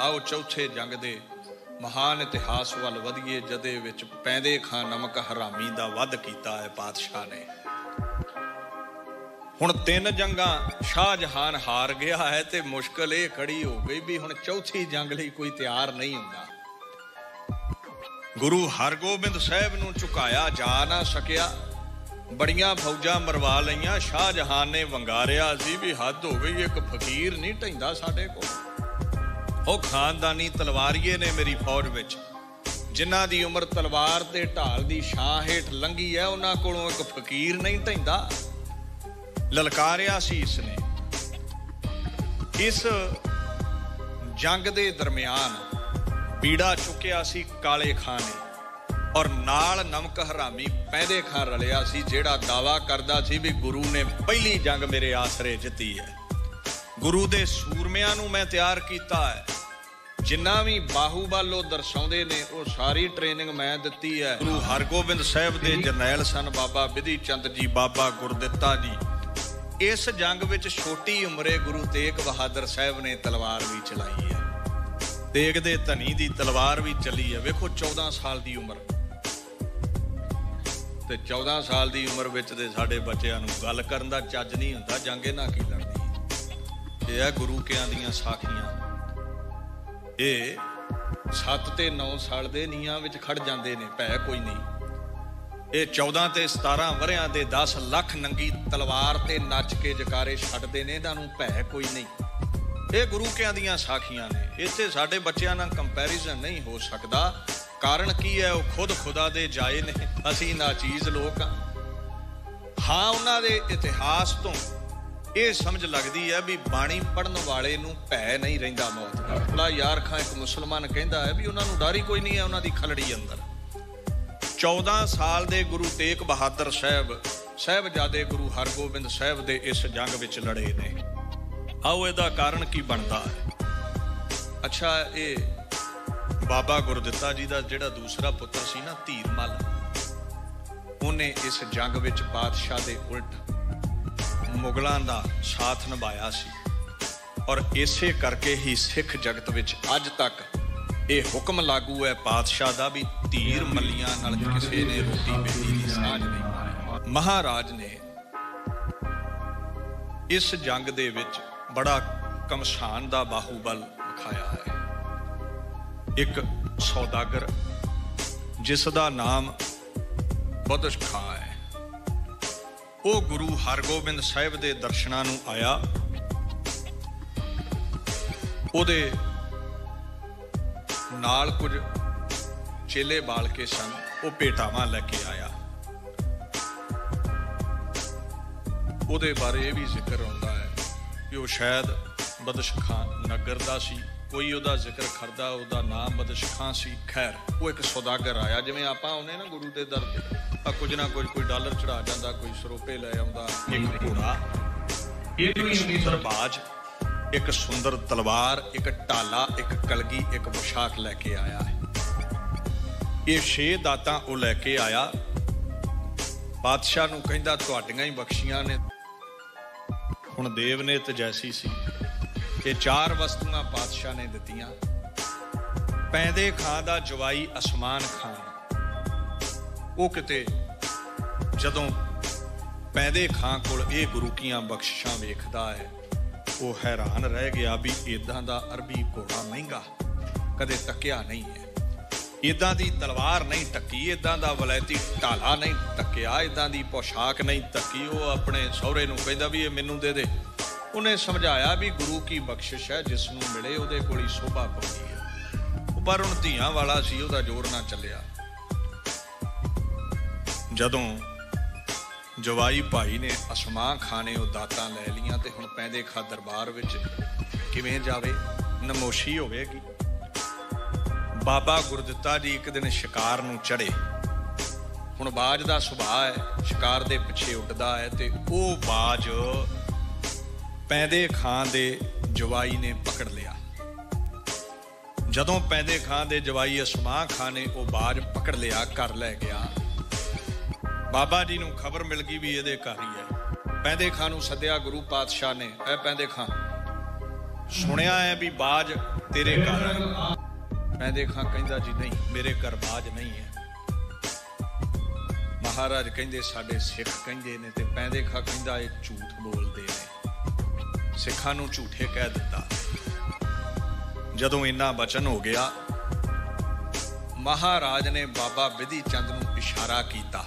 आओ चौथे जंग दे महान इतिहास वल वधिए, जदे विच पैंदे खां नमक हरामी दा वध कीता है पातशाह ने। हुण 3 जंगां शाहजहान हार गया है ते मुश्किल ये खड़ी हो गई भी हुण चौथी जंग लई कोई तैयार नहीं हुंदा। गुरु हरगोबिंद साहिब नूं झुकाया जा ना सकिया, बड़ियां फौजां मरवा लईयां। शाहजहान ने वंगारिया सी भी हद हो गई, एक फकीर नहीं ढैंदा साडे कोल। ਉਹ ਖਾਨਦਾਨੀ ਤਲਵਾਰੀਏ ਨੇ ਮੇਰੀ ਫੌਜ ਵਿੱਚ, ਜਿਨ੍ਹਾਂ ਦੀ ਉਮਰ ਤਲਵਾਰ ਤੇ ਢਾਲ ਦੀ ਛਾਂ ਹੇਠ ਲੰਘੀ ਹੈ, ਉਹਨਾਂ ਕੋਲੋਂ ਇੱਕ ਫਕੀਰ ਨਹੀਂ ਢੈਂਦਾ। ਲਲਕਾਰਿਆ ਸੀ ਇਸਨੇ। ਇਸ ਜੰਗ ਦੇ ਦਰਮਿਆਨ ਬੀੜਾ ਚੁੱਕਿਆ ਸੀ ਕਾਲੇ ਖਾਂ ਨੇ, ਔਰ ਨਾਲ ਨਮਕ ਹਰਾਮੀ ਪੈਂਦੇ ਖਾਂ ਰਲਿਆ ਸੀ, ਜਿਹੜਾ ਦਾਵਾ ਕਰਦਾ ਸੀ ਵੀ ਗੁਰੂ ਨੇ ਪਹਿਲੀ ਜੰਗ ਮੇਰੇ ਆਸਰੇ ਜਿੱਤੀ ਹੈ। ਗੁਰੂ ਦੇ ਸੂਰਮਿਆਂ ਨੂੰ ਮੈਂ ਤਿਆਰ ਕੀਤਾ ਹੈ, ਜਿੰਨਾ ਵੀ ਬਾਹੂਬਲ ਉਹ ਦਰਸਾਉਂਦੇ ਨੇ ਉਹ ਸਾਰੀ ਟ੍ਰੇਨਿੰਗ ਮੈਂ ਦਿੱਤੀ ਹੈ। ਗੁਰੂ ਹਰਗੋਬਿੰਦ ਸਾਹਿਬ ਦੇ ਜਰਨੈਲ ਸਨ ਬਾਬਾ ਬਿਧੀ ਚੰਦ ਜੀ, ਬਾਬਾ ਗੁਰਦਿੱਤਾ ਜੀ। ਇਸ ਜੰਗ ਵਿੱਚ ਛੋਟੀ ਉਮਰੇ ਗੁਰੂ ਤੇਗ ਬਹਾਦਰ ਸਾਹਿਬ ਨੇ ਤਲਵਾਰ ਵੀ ਚਲਾਈ ਹੈ। ਤੇਗ ਦੇ ਧਨੀ ਦੀ ਤਲਵਾਰ ਵੀ ਚੱਲੀ ਹੈ। ਵੇਖੋ 14 ਸਾਲ ਦੀ ਉਮਰ, ਤੇ 14 ਸਾਲ ਦੀ ਉਮਰ ਵਿੱਚ ਦੇ ਸਾਡੇ ਬੱਚਿਆਂ ਨੂੰ ਗੱਲ ਕਰਨ ਦਾ ਚੱਜ ਨਹੀਂ ਹੁੰਦਾ, ਜੰਗ ਇਹਨਾਂ ਕੀ ਲੜਦੀ। ਇਹ ਹੈ ਗੁਰੂ ਕਿਆਂ ਦੀਆਂ ਸਾਖੀਆਂ। ਇਹ 7 ਤੇ 9 ਸਾਲ ਦੇ ਨੀਹਾਂ ਵਿੱਚ ਖੜ ਜਾਂਦੇ ਨੇ, ਭੈ ਕੋਈ ਨਹੀਂ। ਇਹ 14 ਤੇ 17 ਵਰਿਆਂ ਦੇ 10 ਲੱਖ ਨੰਗੀ ਤਲਵਾਰ ਤੇ ਨੱਚ ਕੇ ਜਕਾਰੇ ਛੱਡਦੇ ਨੇ, ਇਹਨਾਂ ਨੂੰ ਭੈ ਕੋਈ ਨਹੀਂ। ਇਹ ਗੁਰੂ ਕਿਆਂ ਦੀਆਂ ਸਾਖੀਆਂ ਨੇ। ਇੱਥੇ ਸਾਡੇ ਬੱਚਿਆਂ ਨਾਲ ਕੰਪੈਰੀਜ਼ਨ ਨਹੀਂ ਹੋ ਸਕਦਾ। ਕਾਰਨ ਕੀ ਹੈ? ਉਹ ਖੁਦ ਖੁਦਾ ਦੇ ਜਾਏ ਨੇ, ਅਸੀਂ ਨਾਚੀਜ਼ ਲੋਕ ਹਾਂ। ਉਹਨਾਂ ਦੇ ਇਤਿਹਾਸ ਤੋਂ ਇਹ ਸਮਝ ਲੱਗਦੀ ਹੈ ਵੀ ਬਾਣੀ ਪੜ੍ਹਨ ਵਾਲੇ ਨੂੰ ਭੈ ਨਹੀਂ ਰਹਿੰਦਾ ਮੌਤ ਦਾ। ਬੜਾ ਯਾਰ ਖਾਂ ਇੱਕ ਮੁਸਲਮਾਨ ਕਹਿੰਦਾ ਹੈ ਵੀ ਉਹਨਾਂ ਨੂੰ ਡਰ ਹੀ ਕੋਈ ਨਹੀਂ ਹੈ ਉਹਨਾਂ ਦੀ ਖਲੜੀ ਅੰਦਰ। 14 ਸਾਲ ਦੇ ਗੁਰੂ ਤੇਗ ਬਹਾਦਰ ਸਾਹਿਬਜ਼ਾਦੇ ਗੁਰੂ ਹਰਗੋਬਿੰਦ ਸਾਹਿਬ ਦੇ ਇਸ ਜੰਗ ਵਿੱਚ ਲੜੇ ਨੇ। ਆਓ ਇਹਦਾ ਕਾਰਨ ਕੀ ਬਣਦਾ ਹੈ। ਅੱਛਾ, ਇਹ ਬਾਬਾ ਗੁਰਦਿੱਤਾ ਜੀ ਦਾ ਜਿਹੜਾ ਦੂਸਰਾ ਪੁੱਤਰ ਸੀ ਨਾ, ਧੀਰਮਲ, ਉਹਨੇ ਇਸ ਜੰਗ ਵਿੱਚ ਪਾਤਸ਼ਾਹ ਦੇ ਉਲਟ ਮੁਗਲਾਂ ਦਾ ਸਾਥ ਨਿਭਾਇਆ ਸੀ, ਔਰ ਇਸੇ ਕਰਕੇ ਹੀ ਸਿੱਖ ਜਗਤ ਵਿੱਚ ਅੱਜ ਤੱਕ ਇਹ ਹੁਕਮ ਲਾਗੂ ਹੈ ਪਾਤਸ਼ਾਹ ਦਾ ਵੀ ਧੀਰ ਮੱਲੀਆਂ ਨਾਲ ਕਿਸੇ ਨੇ ਰੋਟੀ ਬੇਟੀ ਦੀ ਸਾਂਝ ਨਹੀਂ ਪਾਈ। ਮਹਾਰਾਜ ਨੇ ਇਸ ਜੰਗ ਦੇ ਵਿੱਚ ਬੜਾ ਕਮਸ਼ਾਨ ਦਾ ਬਾਹੂਬਲ ਵਿਖਾਇਆ ਹੈ। ਇੱਕ ਸੌਦਾਗਰ ਜਿਸ ਦਾ ਨਾਮ ਬਦਸ਼ ਖਾਂ ਹੈ, ਉਹ ਗੁਰੂ ਹਰਗੋਬਿੰਦ ਸਾਹਿਬ ਦੇ ਦਰਸ਼ਨਾਂ ਨੂੰ ਆਇਆ। ਉਹਦੇ ਨਾਲ ਕੁਝ ਚੇਲੇ ਬਾਲ ਕੇ ਸਨ, ਉਹ ਭੇਟਾਵਾਂ ਲੈ ਕੇ ਆਇਆ। ਉਹਦੇ ਬਾਰੇ ਇਹ ਵੀ ਜ਼ਿਕਰ ਆਉਂਦਾ ਹੈ ਕਿ ਉਹ ਸ਼ਾਇਦ ਬਦਸ਼ ਖਾਂ ਨਗਰ ਦਾ ਸੀ, ਕੋਈ ਉਹਦਾ ਜ਼ਿਕਰ ਕਰਦਾ, ਉਹਦਾ ਨਾਮ ਬਦਸ਼ ਖਾਂ ਸੀ। ਖੈਰ, ਉਹ ਇੱਕ ਸੌਦਾਗਰ ਆਇਆ, ਜਿਵੇਂ ਆਪਾਂ ਆਉਂਦੇ ਨਾ ਗੁਰੂ ਦੇ ਦਰ ਤੇ, ਕੁਝ ਨਾ ਕੁਝ, ਕੋਈ ਡਾਲਰ ਚੜਾ ਜਾਂਦਾ, ਕੋਈ ਸਰੋਪੇ ਲੈ ਆਉਂਦਾ। ਇੱਕ ਘੋੜਾ, ਇੱਕ ਸੁੰਦਰ ਬਾਜ, ਇੱਕ ਸੁੰਦਰ ਤਲਵਾਰ, ਇੱਕ ਢਾਲਾ, ਇੱਕ ਕਲਗੀ, ਇੱਕ ਪੁਸ਼ਾਕ ਲੈ ਕੇ ਆਇਆ ਹੈ। ਇਹ 6 ਦਾਤਾਂ ਉਹ ਲੈ ਕੇ ਆਇਆ। ਪਾਤਸ਼ਾਹ ਨੂੰ ਕਹਿੰਦਾ ਤੁਹਾਡੀਆਂ ਹੀ ਬਖਸ਼ੀਆਂ ਨੇ। ਹੁਣ ਦੇਵ ਨੇ ਤੇ ਜੈਸੀ ਸੀ। ਇਹ 4 ਵਸਤੂਆਂ ਪਾਤਸ਼ਾਹ ਨੇ ਦਿੱਤੀਆਂ। ਪੈਂਦੇ ਖਾਂ ਦਾ ਜਵਾਈ ਅਸਮਾਨ ਖਾਨ, ਉਹ ਕਿਤੇ ਜਦੋਂ ਪੈਂਦੇ ਖਾਂ ਕੋਲ ਇਹ ਗੁਰੂ ਕੀਆਂ ਬਖਸ਼ਿਸ਼ਾਂ ਵੇਖਦਾ ਹੈ, ਉਹ ਹੈਰਾਨ ਰਹਿ ਗਿਆ ਵੀ ਇਦਾਂ ਦਾ ਅਰਬੀ ਘੋੜਾ ਮਹਿੰਗਾ ਕਦੇ ਤੱਕਿਆ ਨਹੀਂ ਹੈ। ਇਦਾਂ ਦੀ ਤਲਵਾਰ ਨਹੀਂ ਟੱਕੀ, ਇਦਾਂ ਦਾ ਵਲੈਤੀ ਢਾਲਾ ਨਹੀਂ ਟੱਕਿਆ, ਇਦਾਂ ਦੀ ਪੋਸ਼ਾਕ ਨਹੀਂ ਟੱਕੀ। ਉਹ ਆਪਣੇ ਸਹੁਰੇ ਨੂੰ ਕਹਿੰਦਾ ਵੀ ਇਹ ਮੈਨੂੰ ਦੇ ਦੇ। ਉਹਨੇ ਸਮਝਾਇਆ ਵੀ ਗੁਰੂ ਕੀ ਬਖਸ਼ਿਸ਼ ਹੈ, ਜਿਸ ਨੂੰ ਮਿਲੇ ਉਹਦੇ ਕੋਲ ਹੀ ਸ਼ੋਭਾ ਪਾਉਂਦੀ ਹੈ। ਪਰ ਹੁਣ ਧੀਆਂ ਵਾਲਾ ਸੀ, ਉਹਦਾ ਜ਼ੋਰ ਨਾ ਚੱਲਿਆ। ਜਦੋਂ ਜਵਾਈ ਭਾਈ ਨੇ ਅਸਮਾਂ ਖਾਂ ਨੇ ਉਹ ਦਾਤਾਂ ਲੈ ਲਈਆਂ, ਤੇ ਹੁਣ ਪੈਂਦੇ ਖਾਂ ਦਰਬਾਰ ਵਿੱਚ ਕਿਵੇਂ ਜਾਵੇ, ਨਮੋਸ਼ੀ ਹੋਵੇਗੀ। ਬਾਬਾ ਗੁਰਦਿੱਤਾ ਜੀ ਇੱਕ ਦਿਨ ਸ਼ਿਕਾਰ ਨੂੰ ਚੜੇ। ਹੁਣ ਬਾਜ ਦਾ ਸੁਭਾਅ ਹੈ, ਸ਼ਿਕਾਰ ਦੇ ਪਿੱਛੇ ਉੱਡਦਾ ਹੈ, ਤੇ ਉਹ ਬਾਜ ਪੈਂਦੇ ਖਾਂ ਦੇ ਜਵਾਈ ਨੇ ਪਕੜ ਲਿਆ। ਜਦੋਂ ਪੈਂਦੇ ਖਾਂ ਦੇ ਜਵਾਈ ਅਸਮਾਂ ਖਾਂ ਨੇ ਉਹ ਬਾਜ ਪਕੜ ਲਿਆ, ਘਰ ਲੈ ਗਿਆ। ਬਾਬਾ ਜੀ ਨੂੰ ਖਬਰ ਮਿਲ ਗਈ ਵੀ ਇਹਦੇ ਘਰ ਹੀ ਹੈ। ਪੈਂਦੇ ਖਾਂ ਨੂੰ ਸੱਦਿਆ ਗੁਰੂ ਪਾਤਸ਼ਾਹ ਨੇ। ਐ ਪੈਂਦੇ ਖਾਂ, ਸੁਣਿਆ ਹੈ ਵੀ ਬਾਜ तेरे घर मैं देखा कहंदा जी नहीं मेरे घर बाज नहीं है। महाराज कहंदे साडे सिख कहंदे ने ते पैंदे खा कहंदा ये झूठ बोलदे ने, सिखां नूं झूठे कह दिता। जदों इन्ना वचन हो गया महाराज ने बाबा बिधि चंद नूं इशारा कीता,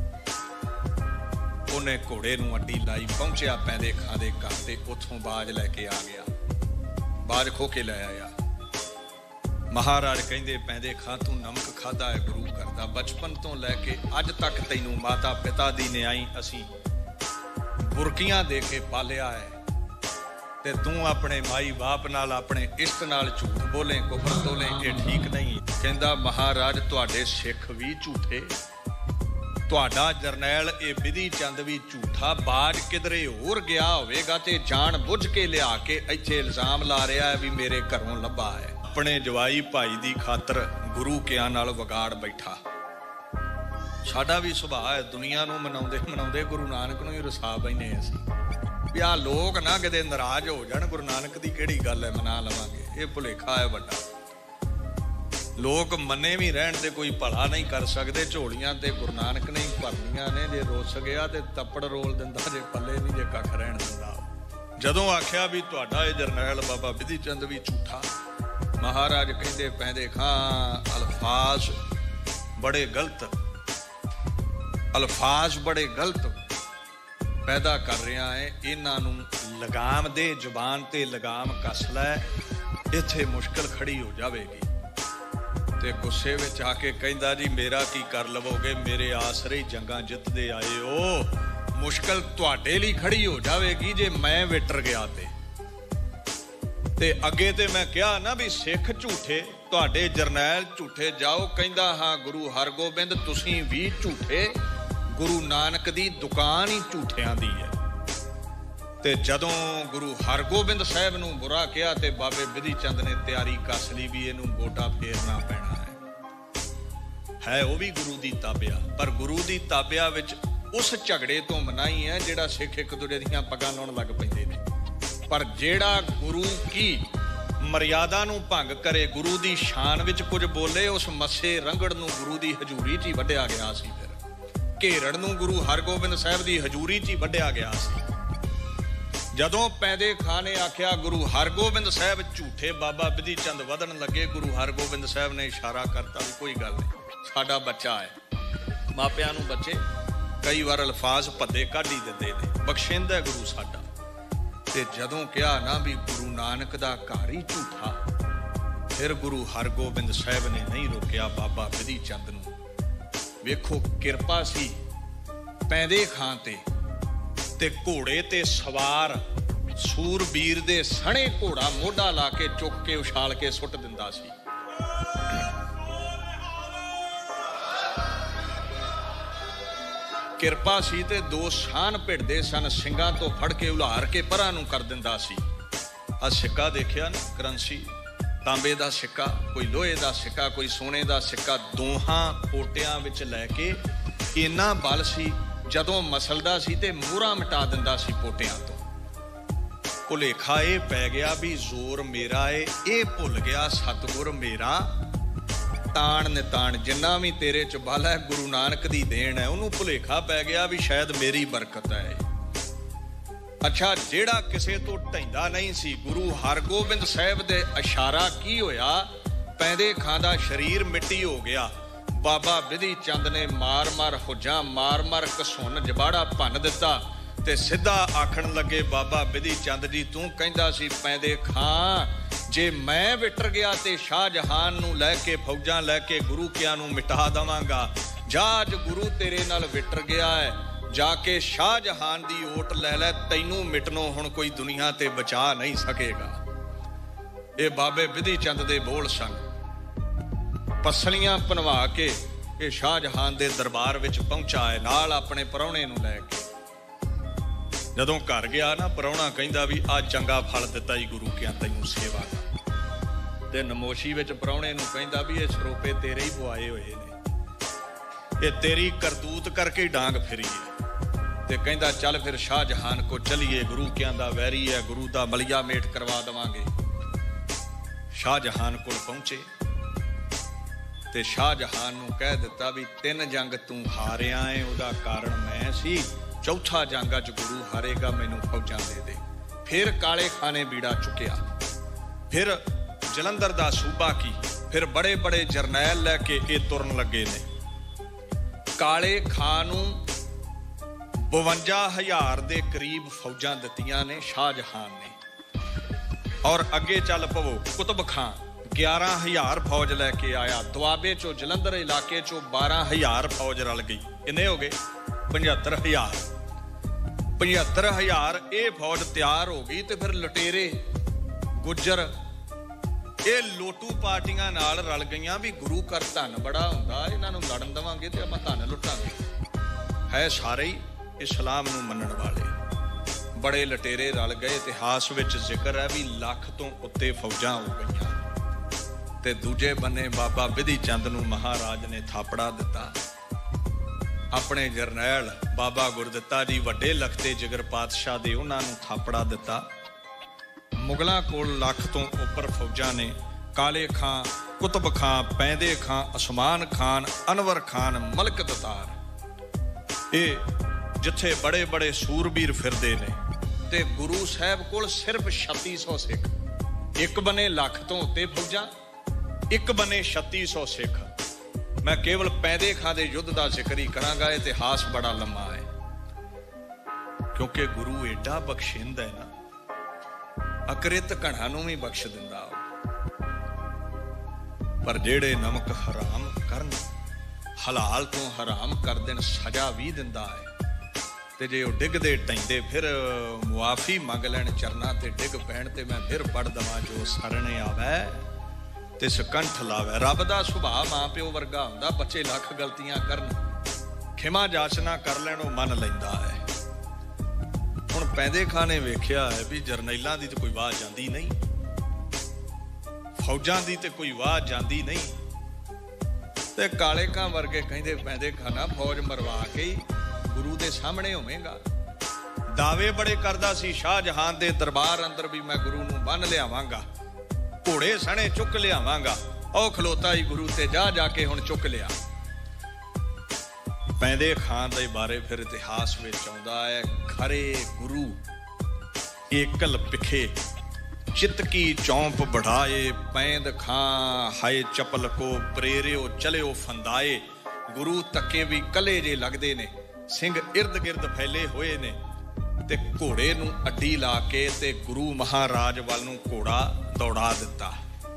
उन्हें घोड़े नूं अड्डी लाई, पहुंचया पैंदे खां दे घर ते उत्थों बाज लैके आ गया, बाज खो के लै आया। महाराज कहंदे पैंदे खां तू नमक खादा है गुरु करदा, बचपन तो लैके अज तक तैनूं माता पिता दी न्याई असीं बुरकियां दे के पालिया है, ते तू अपने माई बाप नाल अपने इश्त नाल झूठ बोले कुफर तोले, ये ठीक नहीं। कहंदा महाराज तुहाडे सिख भी झूठे, तुहाडा जरनैल ये बिधि चंद भी झूठा, बाज किधरे होर गया होवेगा ते जान बुझ के लिया के इत्थे इल्जाम ला रहा है भी मेरे घरों लभा है। अपने जवाई भाई दी खातर गुरु कियां नाल विगाड़ बैठा। साडा भी सुभाਅ है, दुनिया नूं मनाउंदे मनाउंदे गुरु नानक नूं ही रसा बैठे असीं भी आ लोग ना किते नाराज हो जाण, गुरु नानक दी किहड़ी गल है मना लवांगे, ये भुलेखा है वड्डा। लोग मने भी रहन ते कोई भला नहीं कर सकते, झोलियां ते गुरु नानक ने ही भरनियां ने, जे रुस गया ते तप्पड़ रोल दिंदा, जे पल्ले नहीं जे कख रहन दिंदा। जदों आख्या भी तुहाडा ये जरनैल बाबा बिधि चंद भी झूठा, महाराज कहंदे पैंदे खां अल्फाज बड़े गलत, अल्फाज बड़े गलत पैदा कर रहा है, इन्हां नूं लगाम दे, जुबान ते लगाम कस लै, इत्थे मुश्किल खड़ी हो जाएगी। ते गुस्से विच आके कहंदा जी मेरा की कर लवोगे, मेरे आसरे ही जंगां जितदे आए हो, मुश्किल तुहाडे लई खड़ी हो जाएगी जे मैं विटर गया ते अगे ते मैं कहा ना भी सिख झूठे, तुहाडे जरनैल झूठे, जाओ कहंदा हाँ गुरु हरगोबिंद तुसीं भी झूठे, गुरु नानक दी दुकान ही झूठियां दी है। ते जदों गुरु हरगोबिंद साहब नूं बुरा कहा ते बाबे बिधि चंद ने तैयारी कस ली भी इहनूं गोटा फेरना पैना है वो भी गुरु दी ताबिया, पर गुरु दी ताबिया विच उस झगड़े तो मनाही है जिहड़ा सिख एक दूजे दीयां पगां लाउण लग पैंदे ने, पर जिहड़ा गुरु की मर्यादा नूं भंग करे, गुरु दी शान विच कुछ बोले, उस मस्से रंगड़ नूं गुरु दी हजूरी च ही वड्ढिया गया सी, फिर घेरड़ नूं गुरु हरगोबिंद साहब दी हजूरी च ही वड्ढिया गया सी। जदों पैंदे खां ने आख्या गुरु हरगोबिंद साहब झूठे, बाबा बिधि चंद वधन लगे, गुरु हरगोबिंद साहब ने इशारा करता भी कोई गल नहीं, साडा बच्चा है। मापियां नूं बच्चे कई बार अल्फाज भद्दे कढ ही दिंदे ने, बख्शिंदा है गुरु साडा। ते जदों कहा ना भी गुरु नानक दा घर ही झूठा, फिर गुरु हरगोबिंद साहब ने नहीं रोकिया बाबा बिधि चंद नूं। वेखो किरपा सी पैंदे खां ते घोड़े ते सवार सूरबीर दे सणे घोड़ा मोढा ला के चुक के उछाल के सुट दिंदा सी। किरपा सी ते दो शान भिड़दे सन, ਸਿੰਘਾਂ तो फड़ के उलार के परां नूं कर दिंदा सी। आ सिक्का देखिया ना, करंसी तांबे दा सिक्का, कोई लोहे दा सिक्का, कोई सोने दा सिक्का, दोहां पोटियां विच लैके इन्ना बल सी, जदों मसलदा सी ते मूहरां मिटा दिंदा सी पोटियां तो। भुलेखा ये पै गया भी जोर मेरा है, ये भुल गया सतगुर मेरा ताण निताण, जिन्ना भी तेरे च बल है गुरु नानक दी देन है, उन्होंने भुलेखा पै गया भी शायद मेरी बरकत है। अच्छा जेड़ा किसे तो ढैंदा नहीं सी, गुरु हरगोबिंद साहब दे इशारा की होया, पैंदे खां दा शरीर मिट्टी हो गया। बाबा बिधि चंद ने मार मार हुज्जां मार मार घसुन जबाड़ा भन दिता ते सिद्धा आखण लगे बाबा बिधि चंद जी तू कहंदा सी पैंदे खां जे मैं विटर गया ते शाहजहान नूं लैके फौजां लैके गुरु कियां नूं मिटा दवांगा, जा अज गुरु तेरे नाल विटर गया है, जाके शाहजहान दी ओट लै लै, तैनूं मिटनों हुण कोई दुनिया ते बचा नहीं सकेगा। ये बाबे बिधि चंद दे बोल सन। पसलियां पनवा के ये शाहजहान दे दरबार विच पहुंचा है, नाल अपने परौणे नूं लैके। जदों घर गया ना, परौणा कहंदा भी आ चंगा फल दिता ही गुरु कियां तैनूं सेवा दा, ते नमोशी विच परौणे नूं कहंदा भी ये सरोपे तेरे ही पवाए होए ने, ये तेरी करतूत करके ही डांग फिरी है। ते कहंदा चल फिर शाहजहान को चलिए, गुरु कियां दा वैरी है, गुरु दा मलिया मेट करवा देवांगे। ਸ਼ਾਹਜਹਾਨ ਕੋਲ ਪਹੁੰਚੇ ਤੇ ਸ਼ਾਹਜਹਾਨ ਨੂੰ ਕਹਿ ਦਿੱਤਾ ਵੀ 3 ਜੰਗ ਤੂੰ ਹਾਰਿਆ ਏ, ਉਹਦਾ ਕਾਰਨ ਮੈਂ ਸੀ, ਚੌਥਾ ਜੰਗ 'ਚ ਗੁਰੂ ਹਾਰੇਗਾ, ਮੈਨੂੰ ਫੌਜਾਂ ਦੇ ਦੇ। ਫਿਰ ਕਾਲੇ ਖਾਂ ਨੇ ਬੀੜਾ ਚੁੱਕਿਆ, ਫਿਰ ਜਲੰਧਰ ਦਾ ਸੂਬਾ ਕੀ, ਫਿਰ ਬੜੇ ਬੜੇ ਜਰਨੈਲ ਲੈ ਕੇ ਇਹ ਤੁਰਨ ਲੱਗੇ ਨੇ। ਕਾਲੇ ਖਾਂ ਨੂੰ 52,000 ਦੇ ਕਰੀਬ ਫੌਜਾਂ ਦਿੱਤੀਆਂ ਨੇ ਸ਼ਾਹਜਹਾਨ ਨੇ। ਔਰ ਅੱਗੇ ਚੱਲ ਪਵੋ, ਕੁਤਬ ਖਾਂ 11,000 ਫੌਜ ਲੈ ਕੇ ਆਇਆ। ਦੁਆਬੇ ਚੋਂ ਜਲੰਧਰ ਇਲਾਕੇ ਚੋਂ 12,000 ਫੌਜ ਰਲ ਗਈ। ਕਿੰਨੇ ਹੋ ਗਏ? 75,000। 75,000 ਇਹ ਫੌਜ ਤਿਆਰ ਹੋ ਗਈ ਤੇ ਫਿਰ ਲੁਟੇਰੇ ਗੁੱਜਰ ਇਹ ਲੋਟੂ ਪਾਰਟੀਆਂ ਨਾਲ ਰਲ ਗਈਆਂ ਵੀ ਗੁਰੂ ਘਰ ਧਨ ਬੜਾ ਹੁੰਦਾ, ਇਹਨਾਂ ਨੂੰ ਲੜਨ ਦੇਵਾਂਗੇ ਤੇ ਆਪਾਂ ਧਨ ਲੁੱਟਾਂਗੇ। ਹੈ ਸਾਰੇ ਹੀ ਇਸਲਾਮ ਨੂੰ ਮੰਨਣ ਵਾਲੇ। ਬੜੇ ਲਟੇਰੇ ਰਲ ਗਏ। ਇਤਿਹਾਸ ਵਿੱਚ ਜ਼ਿਕਰ ਹੈ ਵੀ 1,00,000 ਤੋਂ ਉੱਤੇ ਫੌਜਾਂ ਹੋ ਗਈਆਂ। ਤੇ ਦੂਜੇ ਬੰਨੇ ਬਾਬਾ ਬਿਧੀ ਚੰਦ ਨੂੰ ਮਹਾਰਾਜ ਨੇ ਥਾਪੜਾ ਦਿੱਤਾ। ਆਪਣੇ ਜਰਨੈਲ ਬਾਬਾ ਗੁਰਦਿੱਤਾ ਜੀ ਵੱਡੇ ਲਖਤੇ ਜਿਗਰ ਪਾਤਸ਼ਾਹ ਦੇ, ਉਹਨਾਂ ਨੂੰ ਥਾਪੜਾ ਦਿੱਤਾ। ਮੁਗਲਾਂ ਕੋਲ 1,00,000 ਤੋਂ ਉੱਪਰ ਫੌਜਾਂ ਨੇ। ਕਾਲੇ ਖਾਂ, ਕੁਤਬ ਖਾਂ, ਪੈਂਦੇ ਖਾਂ, ਉਸਮਾਨ ਖਾਨ, ਅਨਵਰ ਖਾਨ, ਮਲਕ ਦਤਾਰ, ਇਹ ਜਿੱਥੇ ਬੜੇ ਬੜੇ ਸੂਰਬੀਰ ਫਿਰਦੇ ਨੇ। ਤੇ ਗੁਰੂ ਸਾਹਿਬ ਕੋਲ ਸਿਰਫ 3600 ਸਿੱਖ। ਇੱਕ ਬੰਨੇ 1,00,000 ਤੋਂ ਉੱਤੇ ਫੌਜਾਂ, ਇੱਕ ਬੰਨੇ 3600 ਸਿੱਖ। ਮੈਂ ਕੇਵਲ ਪੈਂਦੇ ਖਾਂ ਦੇ ਯੁੱਧ ਦਾ ਜ਼ਿਕਰ ਹੀ ਕਰਾਂਗਾ। ਇਤਿਹਾਸ ਬੜਾ ਲੰਮਾ ਹੈ ਕਿਉਂਕਿ ਗੁਰੂ ਏਡਾ ਬਖਸ਼ਿੰਦ ਹੈ ਨਾ, ਅਕ੍ਰਿਤ ਘਣਾ ਨੂੰ ਵੀ ਬਖਸ਼ ਦਿੰਦਾ। ਪਰ ਜਿਹੜੇ ਨਮਕ ਹਰਾਮ ਕਰਨ, ਹਲਾਲ ਤੋਂ ਹਰਾਮ ਕਰ ਦੇਣ, ਸਜ਼ਾ ਵੀ ਦਿੰਦਾ ਹੈ। ਤੇ ਜੇ ਉਹ ਡਿੱਗਦੇ ਢੈਂਦੇ ਫਿਰ ਮੁਆਫੀ ਮੰਗ ਲੈਣ, ਚਰਨਾਂ ਤੇ ਡਿੱਗ ਪੈਣ, ਤੇ ਮੈਂ ਫਿਰ ਪੜ ਦਵਾਂ ਜੋ ਸਰਣੇ ਆਵੇ ਤੇ ਸਕੰਠ ਲਾਵੇ। ਰੱਬ ਦਾ ਸੁਭਾਅ ਮਾਂ ਪਿਓ ਵਰਗਾ ਹੁੰਦਾ। ਬੱਚੇ 1,00,000 ਗਲਤੀਆਂ ਕਰਨ, ਖਿਮਾ ਜਾਚਨਾ ਕਰ ਲੈਣ, ਉਹ ਮੰਨ ਲੈਂਦਾ ਹੈ। ਹੁਣ ਪੈਂਦੇ ਖਾਂ ਨੇ ਵੇਖਿਆ ਹੈ ਵੀ ਜਰਨੈਲਾਂ ਦੀ ਤੇ ਕੋਈ ਵਾਹ ਜਾਂਦੀ ਨਹੀਂ, ਫੌਜਾਂ ਦੀ ਤੇ ਕੋਈ ਵਾਹ ਜਾਂਦੀ ਨਹੀਂ। ਤੇ ਕਾਲੇ ਖਾਂ ਵਰਗੇ ਕਹਿੰਦੇ ਪੈਂਦੇ ਖਾਂ ਫੌਜ ਮਰਵਾ ਕੇ ਹੀ ਗੁਰੂ ਦੇ ਸਾਹਮਣੇ ਹੋਵੇਗਾ। ਦਾਅਵੇ ਬੜੇ ਕਰਦਾ ਸੀ ਸ਼ਾਹਜਹਾਨ ਦੇ ਦਰਬਾਰ ਅੰਦਰ ਵੀ ਮੈਂ ਗੁਰੂ ਨੂੰ ਬੰਨ ਲਿਆਵਾਂਗਾ, ਘੋੜੇ ਸਣੇ ਚੁੱਕ ਲਿਆਵਾਂਗਾ। ਉਹ ਖਲੋਤਾ ਹੀ ਗੁਰੂ ਤੇ ਜਾ ਕੇ ਹੁਣ ਚੁੱਕ ਲਿਆ। ਪੈਂਦੇ ਖਾਂ ਦੇ ਬਾਰੇ ਫਿਰ ਇਤਿਹਾਸ ਵਿੱਚ ਆਉਂਦਾ ਹੈ, ਖਰੇ ਗੁਰੂ ਏਕਲ ਪਿਖੇ ਚਿੱਤ ਕੀ ਚੌਂਪ ਬੜਾਏ, ਪੈਂਦ ਖਾਂ ਹਾਏ ਚਪਲ ਕੋ ਪ੍ਰੇਰਿਓ ਚਲਿਓ ਫੰਦਾਏ। ਗੁਰੂ ਤੱਕੇ ਵੀ ਕੱਲੇ ਜੇ ਲੱਗਦੇ ਨੇ, ਸਿੰਘ ਇਰਦ ਗਿਰਦ ਫੈਲੇ ਹੋਏ ਨੇ, ਤੇ ਘੋੜੇ ਨੂੰ ਅੱਡੀ ਲਾ ਕੇ ਤੇ ਗੁਰੂ ਮਹਾਰਾਜ ਵੱਲ ਨੂੰ ਘੋੜਾ ਦੌੜਾ ਦਿੱਤਾ।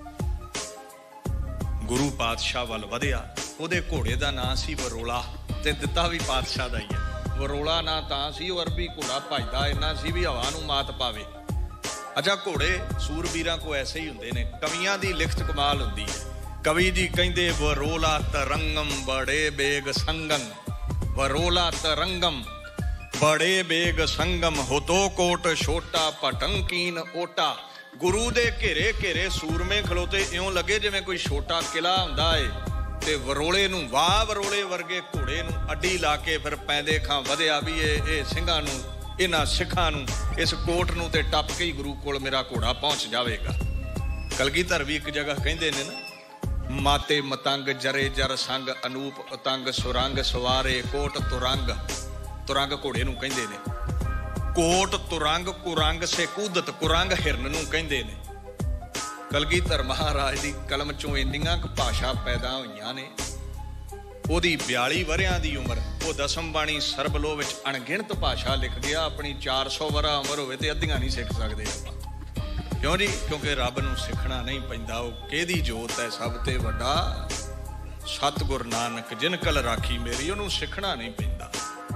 ਗੁਰੂ ਪਾਤਸ਼ਾਹ ਵੱਲ ਵਧਿਆ। ਉਹਦੇ ਘੋੜੇ ਦਾ ਨਾਂ ਸੀ ਵਰੋਲਾ, ਤੇ ਦਿੱਤਾ ਵੀ ਪਾਤਸ਼ਾਹ ਦਾ ਹੀ ਹੈ। ਵਰੋਲਾ ਨਾਂ ਤਾਂ ਸੀ, ਉਹ ਅਰਬੀ ਘੋੜਾ ਭਜਦਾ ਇੰਨਾ ਸੀ ਵੀ ਹਵਾ ਨੂੰ ਮਾਤ ਪਾਵੇ। ਅੱਛਾ, ਘੋੜੇ ਸੂਰਬੀਰਾਂ ਕੋ ਐਸੇ ਹੀ ਹੁੰਦੇ ਨੇ। ਕਵੀਆਂ ਦੀ ਲਿਖਤ ਕਮਾਲ ਹੁੰਦੀ ਹੈ। ਕਵੀ ਜੀ ਕਹਿੰਦੇ ਵਰੋਲਾ ਤਰੰਗਮ ਬੜੇ ਬੇਗ ਸੰਗਮ, ਵਰੋਲਾ ਤਰੰਗਮ ਬੜੇ ਬੇਗ ਸੰਗਮ, ਹੋਤੋ ਕੋਟ ਛੋਟਾ ਪਟੰਕੀਨ ਓਟਾ। ਗੁਰੂ ਦੇ ਘੇਰੇ ਘੇਰੇ ਸੂਰਮੇ ਖਲੋਤੇ, ਇਉਂ ਲੱਗੇ ਜਿਵੇਂ ਕੋਈ ਛੋਟਾ ਕਿਲਾ ਹੁੰਦਾ ਏ। ਤੇ ਵਰੋਲੇ ਨੂੰ, ਵਾਹ ਵਰੋਲੇ ਵਰਗੇ ਘੋੜੇ ਨੂੰ ਅੱਡੀ ਲਾ ਕੇ ਫਿਰ ਪੈਂਦੇ ਖਾਂ ਵਧਿਆ ਵੀ ਇਹ ਸਿੰਘਾਂ ਨੂੰ, ਇਹਨਾਂ ਸਿੱਖਾਂ ਨੂੰ, ਇਸ ਕੋਟ ਨੂੰ ਤੇ ਟੱਪ ਕੇ ਹੀ ਗੁਰੂ ਕੋਲ ਮੇਰਾ ਘੋੜਾ ਪਹੁੰਚ ਜਾਵੇਗਾ। ਕਲਗੀਧਰ ਵੀ ਇੱਕ ਜਗ੍ਹਾ ਕਹਿੰਦੇ ਨੇ ਨਾ, ਮਾਤੇ ਮਤੰਗ ਜਰੇ ਜਰ ਸੰਗ, ਅਨੂਪ ਉਤੰਗ ਸੁਰੰਗ ਸਵਾਰੇ, ਕੋਟ ਤੁਰੰਗ। ਤੁਰੰਗ ਘੋੜੇ ਨੂੰ ਕਹਿੰਦੇ ਨੇ। ਕੋਟ ਤੁਰੰਗ, ਕੁਰੰਗ ਸੇ ਕੂਦਤ, ਕੁਰੰਗ ਹਿਰਨ ਨੂੰ ਕਹਿੰਦੇ ਨੇ। ਕਲਗੀਧਰ ਮਹਾਰਾਜ ਦੀ ਕਲਮ ਚੋਂ ਇੰਨੀਆਂ ਕੁ ਭਾਸ਼ਾ ਪੈਦਾ ਹੋਈਆਂ ਨੇ। ਉਹਦੀ 42 ਵਰਿਆਂ ਦੀ ਉਮਰ, ਉਹ ਦਸਮ ਬਾਣੀ ਸਰਬਲੋ ਵਿੱਚ ਅਣਗਿਣਤ ਭਾਸ਼ਾ ਲਿਖ ਗਿਆ। ਆਪਣੀ 400 ਵਰਾ ਉਮਰ ਹੋਵੇ ਤੇ ਅੱਧੀਆਂ ਨਹੀਂ ਸਿੱਖ ਸਕਦੇ ਆਪਾਂ। ਕਿਉਂ ਜੀ? ਕਿਉਂਕਿ ਰੱਬ ਨੂੰ ਸਿੱਖਣਾ ਨਹੀਂ ਪੈਂਦਾ। ਉਹ ਕਿਹਦੀ ਜੋਤ ਹੈ ਸਭ ਤੇ ਵੱਡਾ, ਸਤਿਗੁਰ ਨਾਨਕ ਜਿਨ ਕਲ ਰਾਖੀ ਮੇਰੀ, ਉਹਨੂੰ ਸਿੱਖਣਾ ਨਹੀਂ ਪੈਂਦਾ।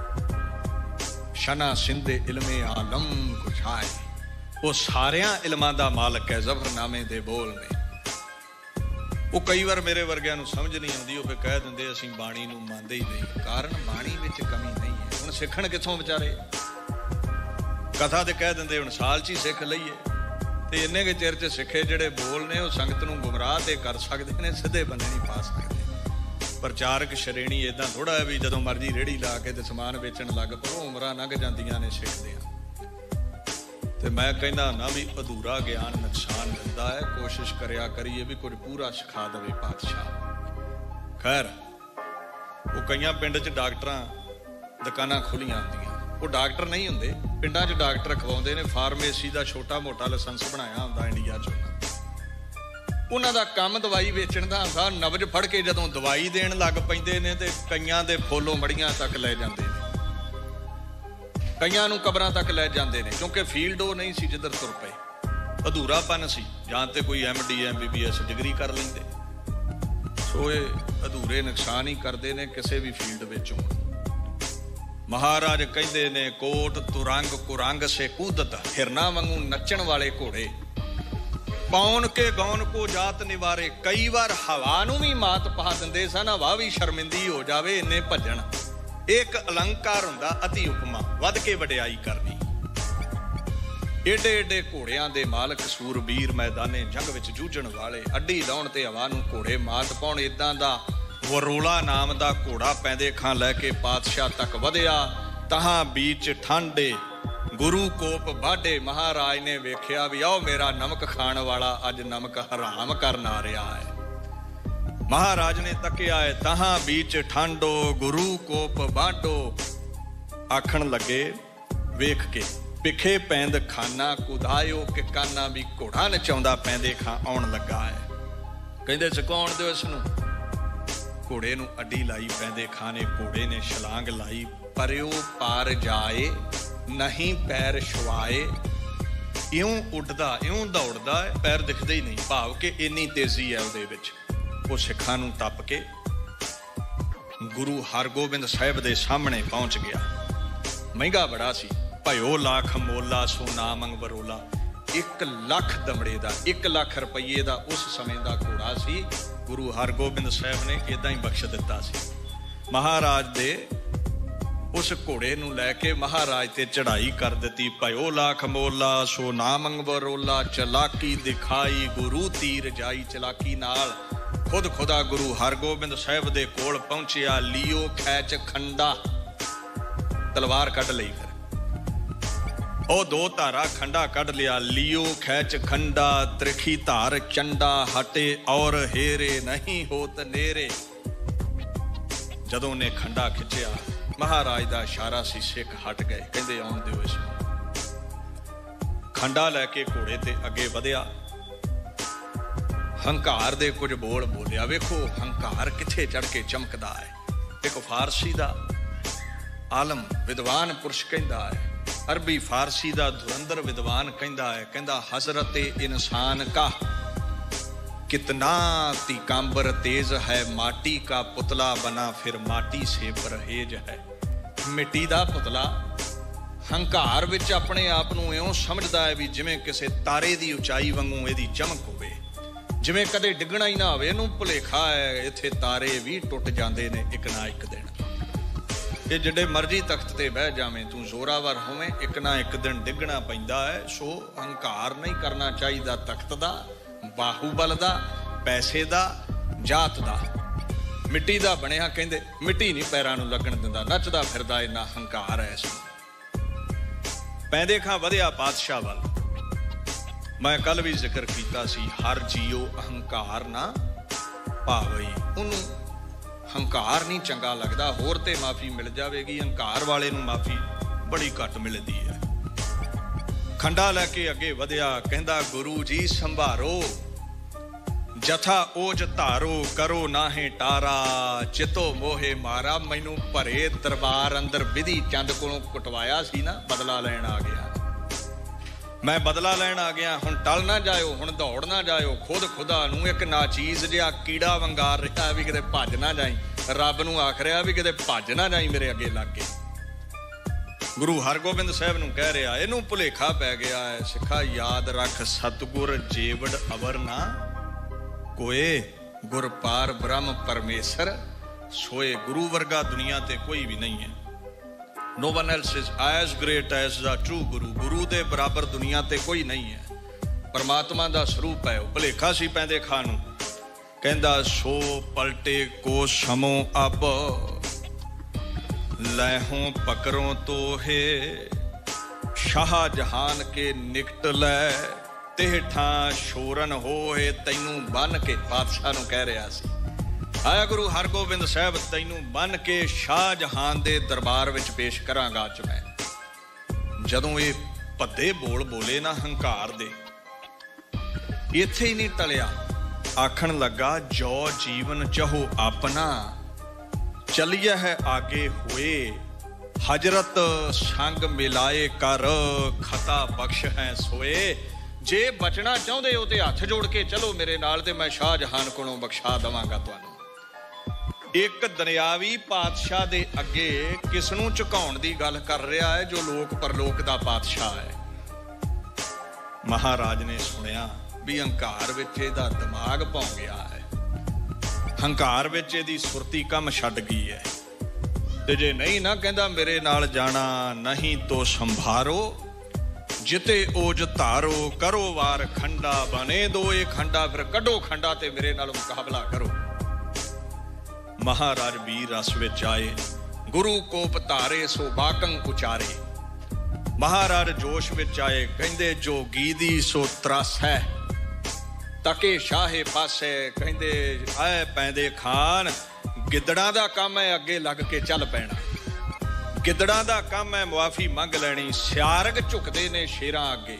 ਸ਼ਨਾ ਸਿੰਧੇ ਇਲਮੇ ਆਲਮ ਕੁਛਾਏ, ਉਹ ਸਾਰਿਆਂ ਇਲਮਾਂ ਦਾ ਮਾਲਕ ਹੈ। ਜ਼ਫਰਨਾਮੇ ਦੇ ਬੋਲ ਨੇ। ਉਹ ਕਈ ਵਾਰ ਮੇਰੇ ਵਰਗਿਆਂ ਨੂੰ ਸਮਝ ਨਹੀਂ ਆਉਂਦੀ। ਉਹ ਫਿਰ ਕਹਿ ਦਿੰਦੇ ਅਸੀਂ ਬਾਣੀ ਨੂੰ ਮੰਨਦੇ ਹੀ ਨਹੀਂ। ਕਾਰਨ ਬਾਣੀ ਵਿੱਚ ਕਮੀ ਨਹੀਂ ਹੈ। ਹੁਣ ਸਿੱਖਣ ਕਿੱਥੋਂ ਵਿਚਾਰੇ? ਕਥਾ ਤੇ ਕਹਿ ਦਿੰਦੇ ਹੁਣ ਸਾਲ 'ਚ ਹੀ ਸਿੱਖ ਲਈਏ। ਤੇ ਇੰਨੇ ਕੁ ਚਿਰ 'ਚ ਸਿੱਖੇ ਜਿਹੜੇ ਬੋਲ ਨੇ ਉਹ ਸੰਗਤ ਨੂੰ ਗੁੰਮਰਾਹ ਤੇ ਕਰ ਸਕਦੇ ਨੇ, ਸਿੱਧੇ ਬੰਨੇ ਨਹੀਂ ਪਾ ਸਕਦੇ। ਪ੍ਰਚਾਰਕ ਸ਼੍ਰੇਣੀ ਏਦਾਂ ਥੋੜਾ ਹੈ ਵੀ ਜਦੋਂ ਮਰਜ਼ੀ ਰੇਹੜੀ ਲਾ ਕੇ ਤੇ ਸਮਾਨ ਵੇਚਣ ਲੱਗ ਪਓ। ਉਮਰਾਂ ਲੰਘ ਜਾਂਦੀਆਂ ਨੇ ਸਿੱਖਦਿਆਂ। ਤੇ ਮੈਂ ਕਹਿੰਦਾ ਹੁੰਦਾ ਵੀ ਅਧੂਰਾ ਗਿਆਨ ਨੁਕਸਾਨ ਦਿੰਦਾ ਹੈ। ਕੋਸ਼ਿਸ਼ ਕਰਿਆ ਕਰੀਏ ਵੀ ਕੁਝ ਪੂਰਾ ਸਿਖਾ ਦੇਵੇ ਪਾਤਸ਼ਾਹ। ਖੈਰ ਉਹ ਕਈਆਂ ਪਿੰਡ 'ਚ ਡਾਕਟਰਾਂ ਦੁਕਾਨਾਂ ਖੁੱਲੀਆਂ ਹੁੰਦੀਆਂ, ਉਹ ਡਾਕਟਰ ਨਹੀਂ ਹੁੰਦੇ, ਪਿੰਡਾਂ 'ਚ ਡਾਕਟਰ ਖਵਾਉਂਦੇ ਨੇ। ਫਾਰਮੇਸੀ ਦਾ ਛੋਟਾ ਮੋਟਾ ਲਾਇਸੈਂਸ ਬਣਾਇਆ ਹੁੰਦਾ ਇੰਡੀਆ 'ਚ। ਉਹਨਾਂ ਦਾ ਕੰਮ ਦਵਾਈ ਵੇਚਣ ਦਾ ਹੁੰਦਾ। ਨਬਜ਼ ਫੜ ਕੇ ਜਦੋਂ ਦਵਾਈ ਦੇਣ ਲੱਗ ਪੈਂਦੇ ਨੇ ਤੇ ਕਈਆਂ ਦੇ ਫੋਲੋ ਮੜੀਆਂ ਤੱਕ ਲੈ ਜਾਂਦੇ ਨੇ, ਕਈਆਂ ਨੂੰ ਕਬਰਾਂ ਤੱਕ ਲੈ ਜਾਂਦੇ ਨੇ, ਕਿਉਂਕਿ ਫੀਲਡ ਉਹ ਨਹੀਂ ਸੀ ਜਿੱਧਰ ਤੁਰ ਪਏ। ਅਧੂਰਾਪਨ ਸੀ, ਜਾਂ ਤੇ ਕੋਈ MD MBBS ਡਿਗਰੀ ਕਰ ਲੈਂਦੇ। ਸੋ ਇਹ ਅਧੂਰੇ ਨੁਕਸਾਨ ਹੀ ਕਰਦੇ ਨੇ ਕਿਸੇ ਵੀ ਫੀਲਡ ਵਿੱਚ ਹੋਣ। ਮਹਾਰਾਜ ਕਹਿੰਦੇ ਨੇ ਕੋਟ ਤੁਰੰਗ ਕੁਰੰਗ ਸੇ ਕੂਦਤ, ਹਿਰਨਾ ਵਾਂਗੂ ਨੱਚਣ ਵਾਲੇ ਘੋੜੇ, ਪੌਣ ਕੇ ਗੌਨ ਕੋ ਜਾਤ ਨਿਵਾਰੇ। ਕਈ ਵਾਰ ਹਵਾ ਨੂੰ ਵੀ ਮਾਤ ਪਾ ਦਿੰਦੇ ਸਨ, ਹਵਾ ਵੀ ਸ਼ਰਮਿੰਦੀ ਹੋ ਜਾਵੇ ਇੰਨੇ ਭੱਜਣ। ਇੱਕ ਅਲੰਕਾਰ ਹੁੰਦਾ ਅਤੀ ਉਪਮਾ, ਵੱਧ ਕੇ ਵਡਿਆਈ ਕਰਨੀ। ਏਡੇ ਏਡੇ ਘੋੜਿਆਂ ਦੇ ਮਾਲਕ ਸੂਰਬੀਰ, ਮੈਦਾਨੇ ਜੰਗ ਵਿੱਚ ਜੂਝਣ ਵਾਲੇ, ਅੱਡੀ ਲਾਉਣ ਤੇ ਹਵਾ ਨੂੰ ਘੋੜੇ ਮਾਤ ਪਾਉਣ। ਏਦਾਂ ਦਾ ਵਰੋਲਾ ਨਾਮ ਦਾ ਘੋੜਾ ਪੈਂਦੇ ਖਾਂ ਲੈ ਕੇ ਪਾਤਸ਼ਾਹ ਤੱਕ ਵਧਿਆ। ਤਹਾਂ ਬੀਚ ਠਾਂਡੇ ਗੁਰੂ ਕੋਪ ਬਾਢੇ। ਮਹਾਰਾਜ ਨੇ ਵੇਖਿਆ ਵੀ ਆਓ ਮੇਰਾ ਨਮਕ ਖਾਣ ਵਾਲਾ ਅੱਜ ਨਮਕ ਹਰਾਮ ਕਰਨ ਆ ਰਿਹਾ ਹੈ। ਮਹਾਰਾਜ ਨੇ ਤੱਕਿਆ ਹੈ, ਤਹਾਂ ਬੀਚ ਠਾਂਡੋ ਗੁਰੂ ਕੋਪ ਬਾਢੋ। ਆਖਣ ਲੱਗੇ ਵੇਖ ਕੇ, ਪਿੱਖੇ ਪੈਂਦ ਖਾਨਾ ਕੁਦਾਇਓ, ਕਿ ਕਾਨਾ ਵੀ ਘੋੜਾ ਨਚਾਉਂਦਾ ਪੈਂਦੇ ਖਾਂ ਆਉਣ ਲੱਗਾ ਹੈ। ਕਹਿੰਦੇ ਚੁਕਾਉਣ ਦਿਓ ਇਸ ਨੂੰ। ਘੋੜੇ ਨੂੰ ਅੱਡੀ ਲਾਈ ਪੈਂਦੇ ਖਾਂ ਨੇ, ਘੋੜੇ ਨੇ ਛਲਾਂਗ ਲਾਈ। ਪਰਿਓ ਪਾਰ ਜਾਏ ਨਹੀਂ ਪੈਰ ਛੁਆਏ। ਇਉਂ ਉੱਡਦਾ ਇਉਂ ਦੌੜਦਾ ਹੈ, ਪੈਰ ਦਿਖਦੇ ਹੀ ਨਹੀਂ, ਭਾਵ ਕਿ ਇੰਨੀ ਤੇਜ਼ੀ ਹੈ ਉਹਦੇ ਵਿੱਚ। ਉਹ ਸਿੱਖਾਂ ਨੂੰ ਟੱਪ ਕੇ ਗੁਰੂ ਹਰਗੋਬਿੰਦ ਸਾਹਿਬ ਦੇ ਸਾਹਮਣੇ ਪਹੁੰਚ ਗਿਆ। ਮਹਿੰਗਾ ਬੜਾ ਸੀ, ਭਇਓ ਲੱਖ ਮੋਲਾ ਸੋ ਨਾ ਮੰਗ ਬਰੋਲਾ। 1 ਲੱਖ ਦਮੜੇ ਦਾ, 1 ਲੱਖ ਰੁਪਈਏ ਦਾ ਉਸ ਸਮੇਂ ਦਾ ਘੋੜਾ ਸੀ। ਗੁਰੂ ਹਰਗੋਬਿੰਦ ਸਾਹਿਬ ਨੇ ਇੱਦਾਂ ਹੀ ਬਖਸ਼ ਦਿੱਤਾ ਸੀ। ਮਹਾਰਾਜ ਦੇ ਉਸ ਘੋੜੇ ਨੂੰ ਲੈ ਕੇ ਮਹਾਰਾਜ ਤੇ ਚੜ੍ਹਾਈ ਕਰ ਦਿੱਤੀ। ਭਇਓ ਲੱਖ ਮੋਲਾ ਸੋ ਨਾ ਮੰਗ ਬਰੋਲਾ, ਚਲਾਕੀ ਦਿਖਾਈ ਗੁਰੂ ਤੀਰ ਜਾਈ। ਚਲਾਕੀ ਨਾਲ ਖੁਦ ਖੁਦਾ ਗੁਰੂ ਹਰਗੋਬਿੰਦ ਸਾਹਿਬ ਦੇ ਕੋਲ ਪਹੁੰਚਿਆ। ਲਿਓ ਖੈਚ ਖੰਡਾ, ਤਲਵਾਰ ਕੱਢ ਲਈ। ਫਿਰ ਉਹ 2 ਧਾਰਾ ਖੰਡਾ ਕੱਢ ਲਿਆ। ਲਿਓ ਖੈਚ ਖੰਡਾ ਤ੍ਰਿਖੀ ਧਾਰ ਚੰਡਾ, ਹਟੇ ਔਰ ਹੇਰੇ ਨਹੀਂ ਹੋਤ ਨੇਰੇ। ਜਦੋਂ ਉਹਨੇ ਖੰਡਾ ਖਿੱਚਿਆ, ਮਹਾਰਾਜ ਦਾ ਇਸ਼ਾਰਾ ਸੀ, ਸਿੱਖ ਹਟ ਗਏ। ਕਹਿੰਦੇ ਆਉਣ ਦਿਓ ਇਸ ਨੂੰ। ਖੰਡਾ ਲੈ ਕੇ ਘੋੜੇ ਤੇ ਅੱਗੇ ਵਧਿਆ। ਹੰਕਾਰ ਦੇ ਕੁਝ ਬੋਲ ਬੋਲਿਆ। ਵੇਖੋ ਹੰਕਾਰ ਕਿੱਥੇ ਚੜ ਕੇ ਚਮਕਦਾ ਹੈ। ਇੱਕ ਫਾਰਸੀ ਦਾ ਆਲਮ ਵਿਦਵਾਨ ਪੁਰਸ਼ ਕਹਿੰਦਾ ਹੈ, ਅਰਬੀ ਫਾਰਸੀ ਦਾ ਧੁਰੰਦਰ ਵਿਦਵਾਨ ਕਹਿੰਦਾ ਹੈ, ਕਹਿੰਦਾ ਹਜ਼ਰਤੇ ਇਨਸਾਨ ਕਾ कितना तीकांबर तेज है, माटी का पुतला बना फिर माटी से परहेज है। मिट्टी ਦਾ ਪੁਤਲਾ ਹੰਕਾਰ ਵਿੱਚ ਆਪਣੇ ਆਪ ਨੂੰ ਇਉਂ ਸਮਝਦਾ ਹੈ ਵੀ ਜਿਵੇਂ ਕਿਸੇ ਤਾਰੇ ਦੀ ਉਚਾਈ ਵਾਂਗੂ ਇਹਦੀ ਚਮਕ ਹੋਵੇ, ਜਿਵੇਂ ਕਦੇ ਡਿੱਗਣਾ ਹੀ ਨਾ ਹੋਵੇ। ਇਹਨੂੰ ਭੁਲੇਖਾ ਹੈ ਇੱਥੇ ਤਾਰੇ ਵੀ ਟੁੱਟ ਜਾਂਦੇ ਨੇ ਇੱਕ ਨਾ ਇੱਕ ਦਿਨ। ਇਹ ਜਿੱਡੇ ਮਰਜ਼ੀ ਤਖਤ ਤੇ ਬਹਿ ਜਾਵੇਂ, ਤੂੰ ਜ਼ੋਰਾਵਰ ਹੋਵੇਂ, ਇੱਕ ਨਾ ਇੱਕ ਦਿਨ ਡਿੱਗਣਾ ਪੈਂਦਾ ਹੈ। ਸੋ ਹੰਕਾਰ ਨਹੀਂ ਕਰਨਾ ਚਾਹੀਦਾ ਤਖਤ ਦਾ, ਬਾਹੂਬਲ ਦਾ, ਪੈਸੇ ਦਾ, ਜਾਤ ਦਾ। ਮਿੱਟੀ ਦਾ ਬਣਿਆ, ਕਹਿੰਦੇ ਮਿੱਟੀ ਨਹੀਂ ਪੈਰਾਂ ਨੂੰ ਲੱਗਣ ਦਿੰਦਾ, ਨੱਚਦਾ ਫਿਰਦਾ, ਇੰਨਾ ਹੰਕਾਰ ਹੈ ਇਸ ਨੂੰ। ਪੈਂਦੇ ਖਾਂ ਵਧਿਆ ਪਾਤਸ਼ਾਹ ਵੱਲ। ਮੈਂ ਕੱਲ ਵੀ ਜ਼ਿਕਰ ਕੀਤਾ ਸੀ, ਹਰ ਜੀਓ ਅਹੰਕਾਰ ਨਾ ਭਾਵਈ। ਉਹਨੂੰ ਹੰਕਾਰ ਨਹੀਂ ਚੰਗਾ ਲੱਗਦਾ। ਹੋਰ ਤੇ ਮਾਫੀ ਮਿਲ ਜਾਵੇਗੀ, ਹੰਕਾਰ ਵਾਲੇ ਨੂੰ ਮਾਫੀ ਬੜੀ ਘੱਟ ਮਿਲਦੀ ਹੈ। ਖੰਡਾ ਲੈ ਕੇ ਅੱਗੇ ਵਧਿਆ, ਕਹਿੰਦਾ ਗੁਰੂ ਜੀ ਸੰਭਾਰੋ, ਜਥਾ ਓਜ ਧਾਰੋ, ਕਰੋ ਨਾਹੇ ਟਾਰਾ, ਚਿਤੋ ਮੋਹੇ ਮਾਰਾ। ਮੈਨੂੰ ਭਰੇ ਦਰਬਾਰ ਅੰਦਰ ਵਿਧੀ ਚੰਦ ਕੋਲੋਂ ਕੁਟਵਾਇਆ ਸੀ ਨਾ, ਬਦਲਾ ਲੈਣ ਆ ਗਿਆ। ਮੈਂ ਬਦਲਾ ਲੈਣ ਆ ਗਿਆ, ਹੁਣ ਟਲ ਨਾ ਜਾਇਓ, ਹੁਣ ਦੌੜ ਨਾ ਜਾਇਓ। ਖੁਦ ਖੁਦਾ ਨੂੰ ਇੱਕ ਨਾਚੀਜ਼ ਜਿਹਾ ਕੀੜਾ ਵੰਗਾਰ ਰਿਹਾ ਵੀ ਕਿਤੇ ਭੱਜ ਨਾ ਜਾਈ। ਰੱਬ ਨੂੰ ਆਖ ਰਿਹਾ ਵੀ ਕਿਤੇ ਭੱਜ ਨਾ ਜਾਈ ਮੇਰੇ ਅੱਗੇ ਲੱਗ ਕੇ। ਗੁਰੂ ਹਰਗੋਬਿੰਦ ਸਾਹਿਬ ਨੂੰ ਕਹਿ ਰਿਹਾ, ਇਹਨੂੰ ਭੁਲੇਖਾ ਪੈ ਗਿਆ ਹੈ। ਸਿੱਖਾ ਯਾਦ ਰੱਖ, ਸਤਿਗੁਰ ਜੇਵੜ ਅਵਰ ਨਾ ਕੋਏ, ਗੁਰ ਪਾਰ ਬ੍ਰਹਮ ਪਰਮੇਸ਼ਰ ਸੋਏ। ਗੁਰੂ ਵਰਗਾ ਦੁਨੀਆ ਤੇ ਕੋਈ ਵੀ ਨਹੀਂ ਹੈ। No one else is as great as the true Guru. ਗੁਰੂ ਦੇ ਬਰਾਬਰ ਦੁਨੀਆ ਤੇ ਕੋਈ ਨਹੀਂ ਹੈ। ਪਰਮਾਤਮਾ ਦਾ ਸਰੂਪ ਹੈ ਉਹ। ਭੁਲੇਖਾ ਸੀ ਪੈਂਦੇ ਖਾਂ ਨੂੰ। ਕਹਿੰਦਾ ਸੋ ਪਲਟੇ ਕੋ ਸਮੋ ਅਬ, ਲੈਹੋਂ ਪਕਰੋਂ ਤੋਹੇ, शाहजहान के निकट लै तेह ठां शोरन होए तैनू बन के पातशाह नूं कह रहा सी आया गुरु हरगोबिंद साहब तैनू बन के शाहजहान दे दरबार विच पेश करांगा अज मैं। जदों ये भद्दे बोल बोले ना हंकार दे इत्थे ही नहीं टलिया, आखण लगा जो जीवन चहो अपना चलिए है आगे हुए हजरत संग मिलाए कर खता बख्श है सोए। जे बचना चाहुंदे हो ते हथ जोड़ के चलो मेरे नाल ते मैं शाहजहान कोलों बख्शा दवांगा तुहानू। एक दरियावी पातशाह दे अगे किस नूं झुकाउण दी गल कर रहा है जो लोक परलोक दा पातशाह है। महाराज ने सुनिया भी हंकार विच इहदा दिमाग भौं गया है, हंकार विच इहदी सुरती कम छड्ड गई है। ते जे नहीं ना कहंदा मेरे नाल जाना नहीं तो संभारो जिते ओज धारो करो वार खंडा बने दो ये खंडा फिर कढो खंडा ते मेरे नाल मुकाबला करो। महाराज वीर रस विच आए गुरु कोप धारे सो बाकंग उचारे। महाराज जोश विच आए कहंदे जोगी दी सो त्रस है तके शाहे पासे कहंदे आए पैंदे खान गिदड़ा दा काम है अगे लग के चल पैना। गिदड़ा दा काम है मुआफी मंग लैनी, सियारग झुकदे ने शेरां अगे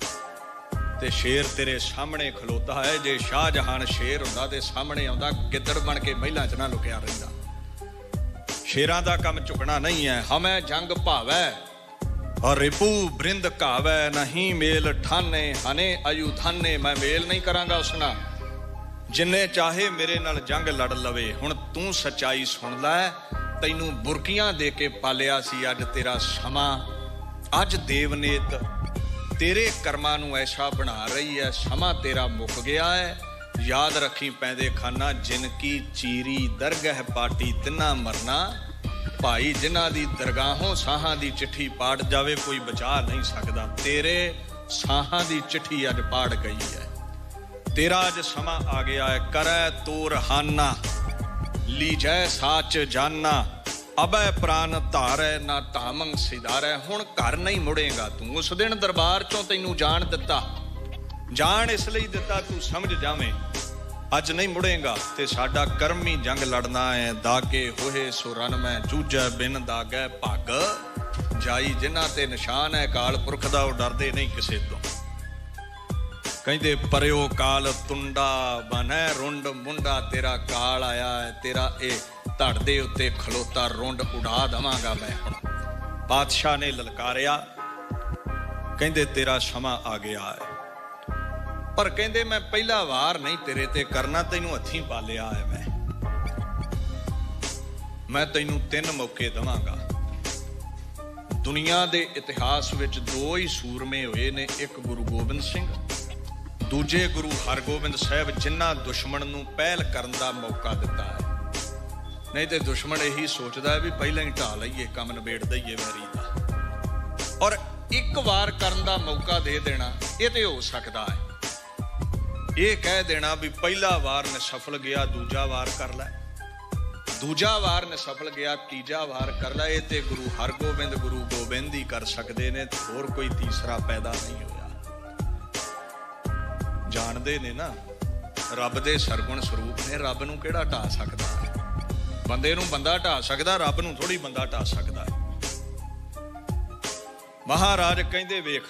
ते शेर तेरे सामने खलोता है। जे शाहजहान शेर हुंदा ते सामने आउंदा गिदड़ बन के महिलां च ना लुकिया रहिंदा। शेरां दा काम झुकना नहीं है। हमें जंग भावै और रिपू बृंद कावै नहीं मेल ठाने हने अयुधाने। मैं मेल नहीं करांगा उस नाल, जिन्ने चाहे मेरे नाल जंग लड़ लवे। हुण तू सच्चाई सुन लै, तैनू बुरकियां दे के पालिया सी, अज तेरा समा अज देवनेत तेरे कर्मां नूं ऐसा बना रही है, समा तेरा मुक गया है। याद रखी पैंदे खाना जिनकी चीरी दरगह पाटी तिन्ना मरना। भाई जिन्हां दी दरगाहों साहां दी चिट्ठी पाड़ जावे कोई बचा नहीं सकदा। तेरे साहां दी चिट्ठी अज पाड़ गई है, तेरा अज समा आ गया है। करै तोर हाना लीजै साच जाना अबै प्राण धारै ना धामंग सिधारै। हुण घर नहीं मुड़ेगा तू। उस दिन दरबार चों तैनू जान दिता, जान इसलिए दिता तू समझ जावें अज नहीं मुड़ेगा ते साडा कर्म ही जंग लड़ना है। दागे होए सो रन मैं जूझै बिन दागै भग जाई। जिन्हां ते निशान है काल पुरख दा वो डरदे नहीं किसे तो। कहंदे परयो काल तुंडा बनै रुंड मुंडा। तेरा काल आया है, तेरा ए धड़ दे उत्ते खलोता रुंड उड़ा दवांगा मैं। हुण पातशाह ने ललकारिया कहंदे तेरा समा आ गया है, पर कहंदे मैं पहला वार नहीं तेरे ते करना, तैनू हथीं पालिया है। मैं तैनू 3 मौके दवांगा। दुनिया दे इतिहास विच 2 ही सूरमे होए ने, एक गुरु गोबिंद सिंह, दूजे गुरु हरगोबिंद साहब, जिन्हां दुश्मन नूं पहल करन दा मौका दिता है। नहीं तो दुश्मन यही सोचता है भी पहले ही ढा लईए काम नबेड़ दईए वैरी दा। और एक वार करन दा मौका दे देना ये तो हो सकता है। ये कह देना भी पहला वार ने सफल गया दूजा वार कर लै, दूजा वार ने सफल गया तीजा वार कर लै। ये तो गुरु हरगोबिंद गुरु गोबिंद ही कर सकते ने, होर कोई तीसरा पैदा नहीं होया। जानते ने ना रब दे सरगुण स्वरूप ने, रब नूं किहड़ा ढा सकदा है। बंदे नूं बंदा ढा सकदा, रब नूं थोड़ी बंदा ढा सकदा है। महाराज कहंदे वेख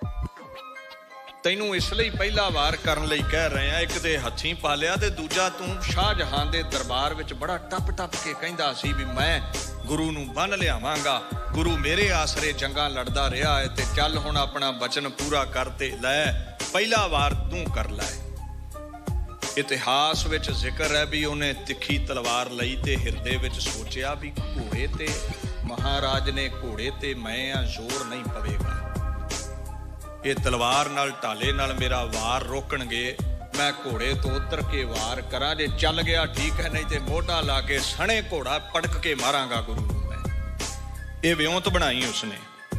तैनू इसलिए पहला वार करन लई कह रहे हैं, एक ते हथीं पालिया ते दूजा तू शाहजहान दे दरबार विच बड़ा टप टप के कहंदा सी भी मैं गुरु नूं बन लियावांगा, गुरु मेरे आसरे जंगां लड़दा रहा है ते चल हुण अपना वचन पूरा कर ते लै, पहला वार तू कर लै। इतिहास विच जिक्र है भी उन्हें तिखी तलवार लई ते हिरदे विच सोचिया भी घोड़े ते महाराज ने घोड़े ते मैं जोर नहीं पवेगा। ये तलवार नाल ढाले नाल मेरा वार रोकणगे, मैं घोड़े तो उतर के वार करा। जे चल गया ठीक है, नहीं तो मोढा ला के सणे घोड़ा पटक के मारांगा गुरु नूं मैं। ये विਉਂਤ बनाई उसने।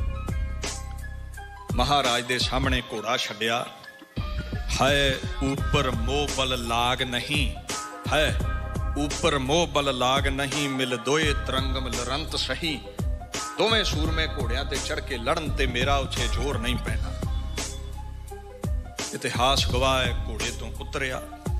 महाराज दे सामने घोड़ा छड्डिया। है ऊपर मोह बल लाग नहीं, है ऊपर मोह बल लाग नहीं, मिल दोए तरंगम लरंत सही। ਦੋਵੇਂ ਸੂਰਮੇ ਘੋੜਿਆਂ ਤੇ ਚੜ ਕੇ ਲੜਨ ਤੇ ਮੇਰਾ ਉੱਥੇ ਜ਼ੋਰ ਨਹੀਂ ਪੈਣਾ। ਇਤਿਹਾਸ ਗਵਾਹ ਹੈ, ਘੋੜੇ ਤੋਂ ਉਤਰਿਆ।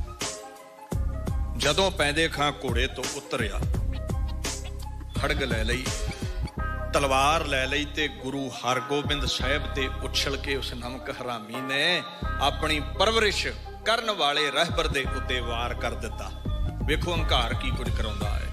ਜਦੋਂ ਪੈਂਦੇ ਖਾਂ ਘੋੜੇ ਤੋਂ ਉਤਰਿਆ, ਖੜਗ ਲੈ ਲਈ, ਤਲਵਾਰ ਲੈ ਲਈ ਤੇ ਗੁਰੂ ਹਰਗੋਬਿੰਦ ਸਾਹਿਬ ਤੇ ਉਛਲ ਕੇ ਉਸ ਨਮਕ ਹਰਾਮੀ ਨੇ ਆਪਣੀ ਪਰਵਰਿਸ਼ ਕਰਨ ਵਾਲੇ ਰਹਿਬਰ ਦੇ ਉੱਤੇ ਵਾਰ ਕਰ ਦਿੱਤਾ। ਵੇਖੋ ਹੰਕਾਰ ਕੀ ਕੁਝ ਕਰਾਉਂਦਾ ਹੈ।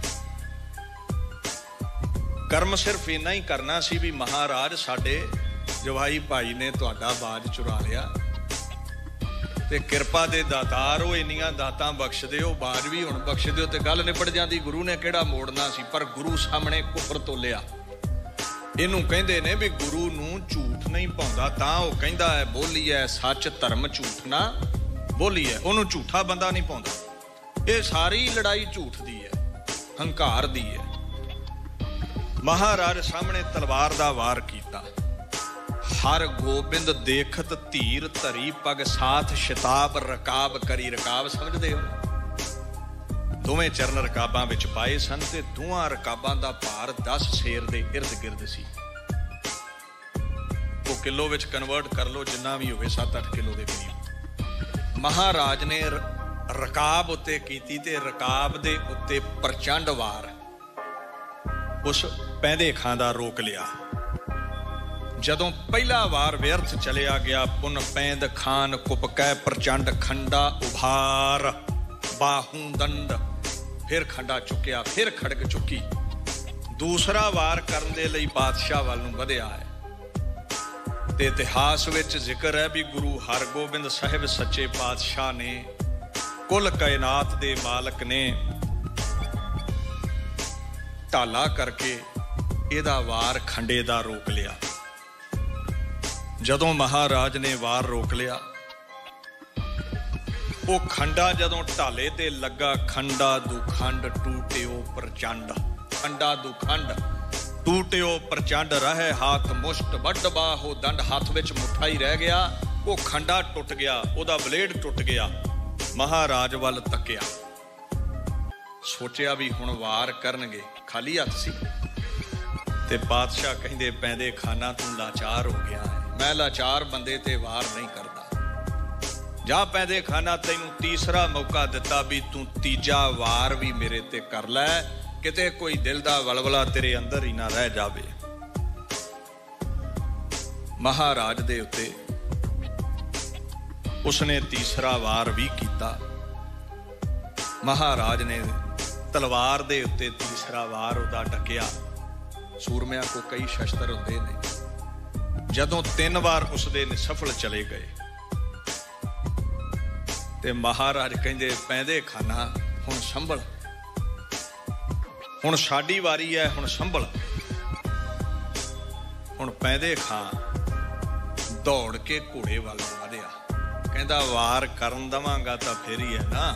ਕਰਮ ਸਿਰਫ ਇੰਨਾ ਹੀ ਕਰਨਾ ਸੀ ਵੀ ਮਹਾਰਾਜ ਸਾਡੇ ਜਵਾਈ ਭਾਈ ਨੇ ਤੁਹਾਡਾ ਬਾਜ ਚੁਰਾ ਲਿਆ ਤੇ ਕਿਰਪਾ ਦੇ ਦਾਤਾਰ ਉਹ ਇੰਨੀਆਂ ਦਾਤਾਂ ਬਖਸ਼ ਦਿਓ, ਬਾਜ ਵੀ ਹੁਣ ਬਖਸ਼ ਦਿਓ ਤੇ ਗੱਲ ਨਿਪਟ ਜਾਂਦੀ। ਗੁਰੂ ਨੇ ਕਿਹੜਾ ਮੋੜਨਾ ਸੀ, ਪਰ ਗੁਰੂ ਸਾਹਮਣੇ ਕੁਫਰ ਤੋਲਿਆ। ਇਹਨੂੰ ਕਹਿੰਦੇ ਨੇ ਵੀ ਗੁਰੂ ਨੂੰ ਝੂਠ ਨਹੀਂ ਪਾਉਂਦਾ, ਤਾਂ ਉਹ ਕਹਿੰਦਾ ਹੈ ਬੋਲੀਐ ਸੱਚ ਧਰਮ ਝੂਠ ਨਾ ਬੋਲੀਐ। ਉਹਨੂੰ ਝੂਠਾ ਬੰਦਾ ਨਹੀਂ ਪਾਉਂਦਾ। ਇਹ ਸਾਰੀ ਲੜਾਈ ਝੂਠ ਦੀ ਹੈ, ਹੰਕਾਰ ਦੀ ਹੈ। ਮਹਾਰਾਜ ਸਾਹਮਣੇ ਤਲਵਾਰ ਦਾ ਵਾਰ ਕੀਤਾ। ਹਰ ਗੋਬਿੰਦ ਦੇਖਤ ਧੀਰ ਧਰੀ ਪਗ ਸਾਥ ਸ਼ਤਾਬ ਰਕਾਬ ਕਰੀ। ਰਕਾਬ ਸਮਝਦੇ ਹੋ? ਦੋਵੇਂ ਚਰਨ ਰਕਾਬਾਂ ਵਿੱਚ ਪਾਏ ਸਨ ਤੇ ਦੋਹਾਂ ਰਕਾਬਾਂ ਦਾ ਭਾਰ 10 ਸ਼ੇਰ ਦੇ ਇਰਦ ਗਿਰਦ ਸੀ। ਉਹ ਕਿਲੋ ਵਿੱਚ ਕਨਵਰਟ ਕਰ ਲਓ, ਜਿੰਨਾ ਵੀ ਹੋਵੇ 7-8 ਕਿਲੋ ਦੇ ਕਰੀਬ। ਮਹਾਰਾਜ ਨੇ ਰਕਾਬ ਉੱਤੇ ਕੀਤੀ ਤੇ ਰਕਾਬ ਦੇ ਉੱਤੇ ਪ੍ਰਚੰਡ ਵਾਰ ਉਸ ਪੈਂਦੇ ਖਾਂ ਦਾ ਰੋਕ ਲਿਆ। ਜਦੋਂ ਪਹਿਲਾ ਵਾਰ ਵਿਅਰਥ ਚਲਿਆ ਗਿਆ, ਪੁਨ ਪੈਂਦ ਖਾਨ ਕੁਪਕੈ ਪ੍ਰਚੰਡ ਖੰਡਾ ਉਭਾਰ ਬਾਹੂ ਦੰਡ। ਫਿਰ ਖੰਡਾ ਚੁੱਕਿਆ, ਫਿਰ ਖੜਕ ਚੁੱਕੀ। ਦੂਸਰਾ ਵਾਰ ਕਰਨ ਦੇ ਲਈ ਬਾਦਸ਼ਾਹ ਵੱਲ ਨੂੰ ਵਧਿਆ ਹੈ ਤੇ ਇਤਿਹਾਸ ਵਿੱਚ ਜ਼ਿਕਰ ਹੈ ਵੀ ਗੁਰੂ ਹਰਗੋਬਿੰਦ ਸਾਹਿਬ ਸੱਚੇ ਪਾਤਸ਼ਾਹ ਨੇ, ਕੁੱਲ ਕਾਇਨਾਤ ਦੇ ਮਾਲਕ ਨੇ ਢਾਲਾ ਕਰਕੇ ਇਹਦਾ ਵਾਰ ਖੰਡੇ ਦਾ ਰੋਕ ਲਿਆ। ਜਦੋਂ ਮਹਾਰਾਜ ਨੇ ਵਾਰ ਰੋਕ ਲਿਆ, ਉਹ ਖੰਡਾ ਜਦੋਂ ਢਾਲੇ ਤੇ ਲੱਗਾ, ਖੰਡਾ ਦੁਖੰਡ ਟੂਟਿਓ ਪ੍ਰਚੰਡ। ਖੰਡਾ ਦੁਖੰਡ ਟੂਟਿਓ ਪ੍ਰਚੰਡ ਰਹੇ ਹਾਥ ਮੁਸ਼ਟ ਵੱਡ ਬਾਹੋ ਦੰਡ। ਹੱਥ ਵਿੱਚ ਮੁੱਠਾ ਹੀ ਰਹਿ ਗਿਆ, ਉਹ ਖੰਡਾ ਟੁੱਟ ਗਿਆ, ਉਹਦਾ ਬਲੇਡ ਟੁੱਟ ਗਿਆ। ਮਹਾਰਾਜ ਵੱਲ ਤੱਕਿਆ, ਸੋਚਿਆ ਵੀ ਹੁਣ ਵਾਰ ਕਰਨਗੇ, ਖਾਲੀ ਹੱਥ ਸੀ। ਤੇ ਪਾਤਸ਼ਾਹ ਕਹਿੰਦੇ ਪੈਂਦੇ ਖਾਨਾ ਤੂੰ ਲਾਚਾਰ ਹੋ ਗਿਆ ਹੈ। ਮੈਂ ਲਾਚਾਰ ਬੰਦੇ ਤੇ ਵਾਰ ਨਹੀਂ ਕਰਦਾ। ਜਾ ਪੈਂਦੇ ਖਾਨਾ, ਤੈਨੂੰ ਤੀਸਰਾ ਮੌਕਾ ਦਿੱਤਾ ਵੀ ਤੂੰ ਤੀਜਾ ਵਾਰ ਵੀ ਮੇਰੇ ਤੇ ਕਰ ਲੈ, ਕਿਤੇ ਕੋਈ ਦਿਲ ਦਾ ਵਲਵਲਾ ਤੇਰੇ ਅੰਦਰ ਹੀ ਨਾ ਰਹਿ ਜਾਵੇ। ਮਹਾਰਾਜ ਦੇ ਉੱਤੇ ਉਸਨੇ ਤੀਸਰਾ ਵਾਰ ਵੀ ਕੀਤਾ। ਮਹਾਰਾਜ ਨੇ ਤਲਵਾਰ ਦੇ ਉੱਤੇ ਤੀਸਰਾ ਵਾਰ ਉਹਦਾ ਡੱਕਿਆ। ਸੂਰਮਿਆਂ ਕੋ ਕਈ ਸ਼ਸਤਰ ਹੁੰਦੇ ਨੇ। ਜਦੋਂ 3 ਵਾਰ ਉਸਦੇ ਨਿਸਫਲ ਚਲੇ ਗਏ ਤੇ ਮਹਾਰਾਜ ਕਹਿੰਦੇ ਪੈਂਦੇ ਖਾਨਾ ਹੁਣ ਸੰਭਲ, ਹੁਣ ਸਾਡੀ ਵਾਰੀ ਹੈ, ਹੁਣ ਸੰਭਲ। ਹੁਣ ਪੈਂਦੇ ਖਾਂ ਦੌੜ ਕੇ ਘੋੜੇ ਵੱਲ ਵਧਿਆ। ਕਹਿੰਦਾ ਵਾਰ ਕਰਨ ਦਵਾਂਗਾ ਤਾਂ ਫੇਰ ਹੀ ਹੈ ਨਾ।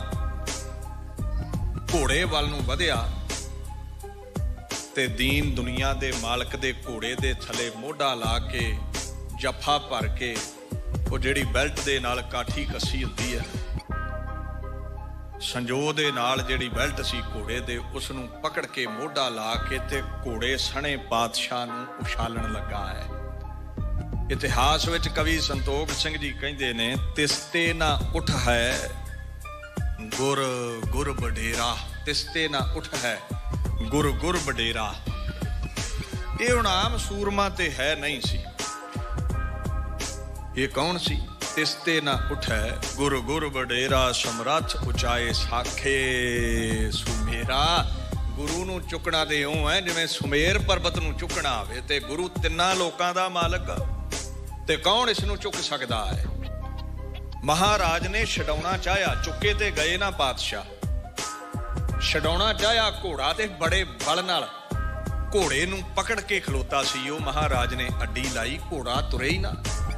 ਘੋੜੇ ਵੱਲ ਨੂੰ ਵਧਿਆ ਤੇ ਦੀਨ ਦੁਨੀਆ ਦੇ ਮਾਲਕ ਦੇ ਘੋੜੇ ਦੇ ਥੱਲੇ ਮੋਢਾ ਲਾ ਕੇ ਜੱਫਾ ਭਰ ਕੇ, ਉਹ ਜਿਹੜੀ ਬੈਲਟ ਦੇ ਨਾਲ ਕਾਠੀ ਕੱਸੀ ਹੁੰਦੀ ਹੈ, ਸੰਜੋ ਦੇ ਨਾਲ ਜਿਹੜੀ ਬੈਲਟ ਸੀ ਘੋੜੇ ਦੇ, ਉਸ ਨੂੰ ਪਕੜ ਕੇ ਮੋਢਾ ਲਾ ਕੇ ਤੇ ਘੋੜੇ ਸਣੇ ਪਾਤਸ਼ਾਹ ਨੂੰ ਉਛਾਲਣ ਲੱਗਾ ਹੈ। ਇਤਿਹਾਸ ਵਿੱਚ ਕਵੀ ਸੰਤੋਖ ਸਿੰਘ ਜੀ ਕਹਿੰਦੇ ਨੇ, ਤਿਸਤੇ ਨਾ ਉੱਠ ਹੈ ਗੁਰ ਗੁਰ ਵਡੇਰਾ। ਤਿਸਤੇ ਨਾ ਉੱਠ ਹੈ ਗੁਰ ਗੁਰ ਵਡੇਰਾ। ਇਹ ਹੁਣ ਆਮ ਸੂਰਮਾ ਤੇ ਹੈ ਨਹੀਂ ਸੀ। ਇਹ ਕੌਣ ਸੀ? ਤਿਸਤੇ ਨਾ ਉੱਠੈ ਗੁਰ ਗੁਰ ਵਡੇਰਾ, ਸਮਰੱਥ ਉਚਾਏ ਸਾਖੇ ਸੁਮੇਰਾ। ਗੁਰੂ ਨੂੰ ਚੁੱਕਣਾ ਤੇ ਇਉਂ ਹੈ ਜਿਵੇਂ ਸੁਮੇਰ ਪਰਬਤ ਨੂੰ ਚੁੱਕਣਾ ਹੋਵੇ। ਤੇ ਗੁਰੂ ਤਿੰਨਾਂ ਲੋਕਾਂ ਦਾ ਮਾਲਕ, ਤੇ ਕੌਣ ਇਸ ਨੂੰ ਚੁੱਕ ਸਕਦਾ ਹੈ? ਮਹਾਰਾਜ ਨੇ ਛਡਾਉਣਾ ਚਾਹਿਆ, ਚੁੱਕੇ ਤੇ ਗਏ ਨਾ ਪਾਤਸ਼ਾਹ। ਛਡਾਉਣਾ ਚਾਹਿਆ ਘੋੜਾ ਤੇ ਬੜੇ ਬਲ ਨਾਲ ਘੋੜੇ ਨੂੰ ਪਕੜ ਕੇ ਖਲੋਤਾ ਸੀ ਉਹ। ਮਹਾਰਾਜ ਨੇ ਅੱਡੀ ਲਾਈ, ਘੋੜਾ ਤੁਰੇ ਹੀ ਨਾ।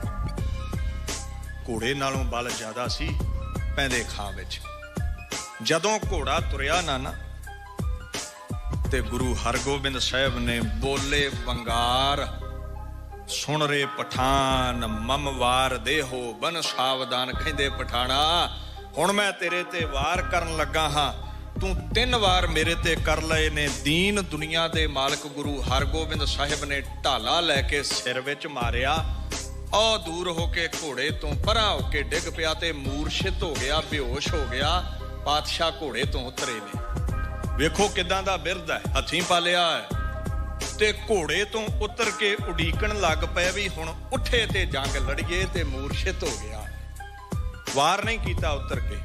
ਘੋੜੇ ਨਾਲੋਂ ਬਲ ਜ਼ਿਆਦਾ ਸੀ ਪੈਂਦੇ ਖਾਂ ਵਿੱਚ। ਜਦੋਂ ਘੋੜਾ ਤੁਰਿਆ ਨਾ ਤੇ ਗੁਰੂ ਹਰਗੋਬਿੰਦ ਸਾਹਿਬ ਨੇ ਬੋਲੇ ਵੰਗਾਰ, ਸੁਣ ਰੇ ਪਠਾਨ ਮਮ ਵਾਰ ਦੇਹੋ ਬਨ ਸਾਵਧਾਨ। ਕਹਿੰਦੇ ਪਠਾਣਾ ਹੁਣ ਮੈਂ ਤੇਰੇ ਤੇ ਵਾਰ ਕਰਨ ਲੱਗਾ ਹਾਂ, तू 3 वार मेरे ते कर लए ने दीन दुनिया दे मालक गुरु हरगोबिंद साहिब ने ढाला लैके सिर विच मारिया। औ दूर होके घोड़े तो परा होके डिग पिया ते मूर्छित हो गया, बेहोश हो गया। पातशाह घोड़े तो उतरे ने। वेखो किदां दा बिरद है, हथीं पालिया है ते घोड़े तो उतर के उडीकण लग पए भी हुण उठे ते जंग लड़िए ते मूर्छित हो गया। वार नहीं कीता उतर के।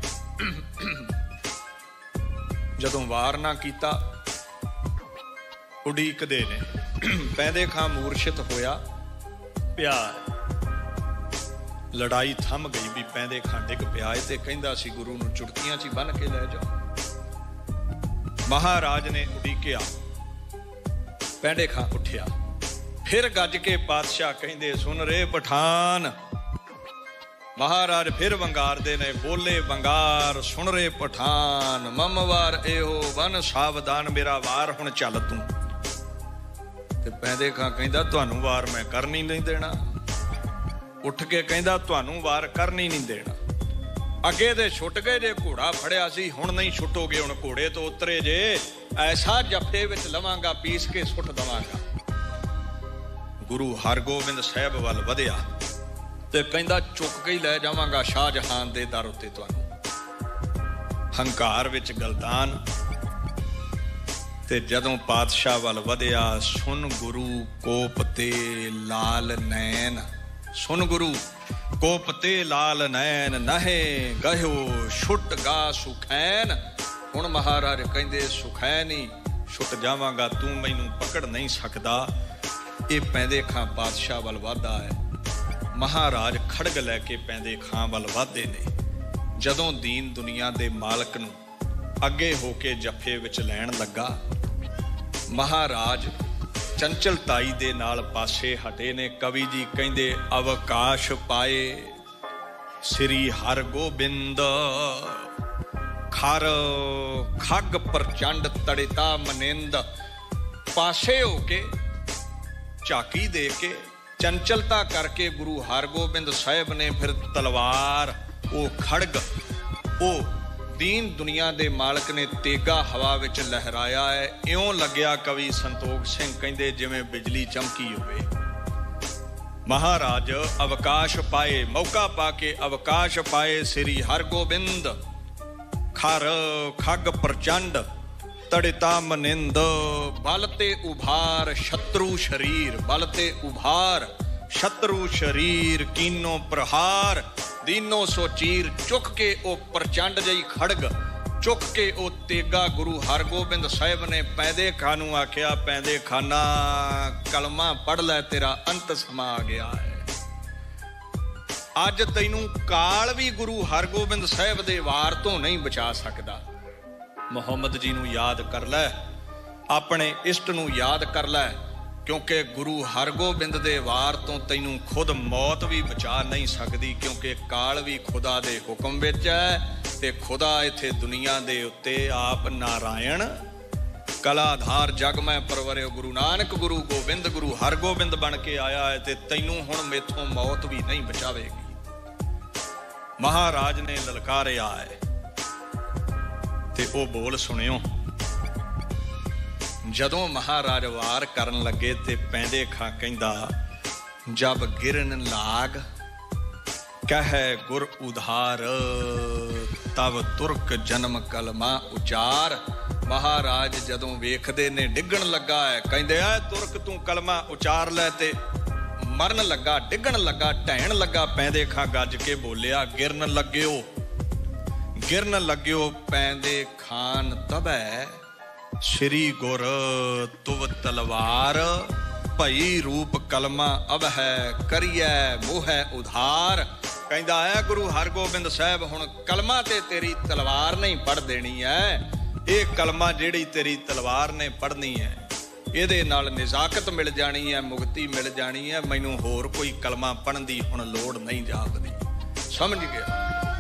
जदों वार ना कीता उडीकदे ने पैंदे खां मूर्छित होया पिया। लड़ाई थम गई भी पैंदे खां डिग पिया ते कहंदा सी गुरु नूं चुड़कियां च बन के लै जाओ। महाराज ने उडीकिया, पैंदे खां उठिया। फिर गज के पातशाह कहंदे सुन रे पठान। महाराज फिर वंगारदे ने, बोले वंगार सुन रे पठान। ममवार एहो वन सावधान, मेरा वार हुण चल तू। ते पैंदे खां कहंदा तुहानू वार मैं करनी नहीं देना। उठ के कहंदा तुहानू वार करनी नहीं देना। अगे दे छुट गए जे, घोड़ा फड़िया सी, हुण नहीं छुटोगे, हुण घोड़े तो उतरे जे। ऐसा जफे विच लवांगा, पीस के सुट दवांगा। गुरु हरगोबिंद साहिब वल वधिया ते कहंदा चुक के ही लै जावांगा शाहजहान दे दर उत्ते तुहानू। हंकार विच गलतान ते जदों पातशाह वल वधिया, सुन गुरु कोप ते लाल नैन। सुन गुरु कोप ते लाल नैन, नहे गयो छुट गा सुखैन। हुण महाराज कहंदे सुखैन ही छुट जावांगा, तू मैनू पकड़ नहीं सकदा। ये पैंदे खां पातशाह वल वाधा है। महाराज खड़ग लैके पैंदे खां वल वाधे ने। जदों दीन दुनिया दे मालक नूं अगे होके जफे विच लैण लगा, महाराज चंचलताई दे नाल पासे हटे ने। कवि जी कहंदे अवकाश पाए श्री हरगोबिंद, खर खग प्रचंड तड़िता मनिंद। पासे होके झाकी दे के चंचलता करके गुरु हरगोबिंद साहिब ने फिर तलवार, वो खड़ग, वो दीन दुनिया दे मालक ने तेगा हवा विच लहराया है। इउं लग्या कवि संतोख सिंह कहंदे जिवें बिजली चमकी होवे। महाराज अवकाश पाए, मौका पाके अवकाश पाए श्री हरगोबिंद। खर खग प्रचंड तड़िता मनिंद, बलते उभार शत्रु शरीर। बलते उभार शत्रु शरीर, कीनो प्रहार दीनो सो चीर। चुक के ओ प्रचंड जई खड़ग, चुक के ओ तेगा गुरु हरगोबिंद साहिब ने पैदे खानू आख्या, पैदे खाना कलमा पढ़ लै, तेरा अंत समा गया है। अज तैनू काल भी गुरु हरगोबिंद साहिब दे वार तो नहीं बचा सकदा। मुहम्मद जी नूं याद कर लै, अपने इष्ट नूं याद कर लै, क्योंकि गुरु हरगोबिंद दे वार तो तैनू खुद मौत भी बचा नहीं सकती। क्योंकि काल भी खुदा दे हुक्म विच है ते खुदा इत्थे दुनिया दे उत्ते आप नारायण कलाधार जग मैं परवरियो। गुरु नानक गुरु गोबिंद गुरु हरगोबिंद बन के आया है ते तैनू हुण मेथों मौत भी नहीं बचावेगी। महाराज ने ललकारिया है ते ओ बोल सुनियो। जदों महाराज वार करन लगे ते पैंदे खां कहंदा, जब गिरन लाग कह गुर उधार, तब तुरक जन्म कलमा उचार। महाराज जदों वेखदे ने डिगण लगा है, कहंदे आ तुरक तू कलमा उचार लै। ते मरन लगा, डिगण लगा, ढैण लगा। पैंदे खां गज के बोलिया, गिरन लग्यो, गिरन लग्यो पैंदे खान तबै। श्री गुर तुव तलवार, भई रूप कलमा अब है, करिए मोह उधार। कहंदा है गुरु हरगोबिंद साहिब हुण कलमा ते तेरी तलवार नहीं पढ़ देनी है। ये कलमा जेड़ी तेरी तलवार ने पढ़नी है, ਇਹਦੇ ਨਾਲ ਨਿਜ਼ਾਕਤ ਮਿਲ ਜਾਣੀ ਹੈ, ਮੁਕਤੀ ਮਿਲ ਜਾਣੀ ਹੈ। ਮੈਨੂੰ ਹੋਰ ਕੋਈ ਕਲਮਾ ਪੜ੍ਹਨ ਦੀ ਹੁਣ ਲੋੜ ਨਹੀਂ ਜਾਪਦੀ। ਸਮਝ ਗਿਆ?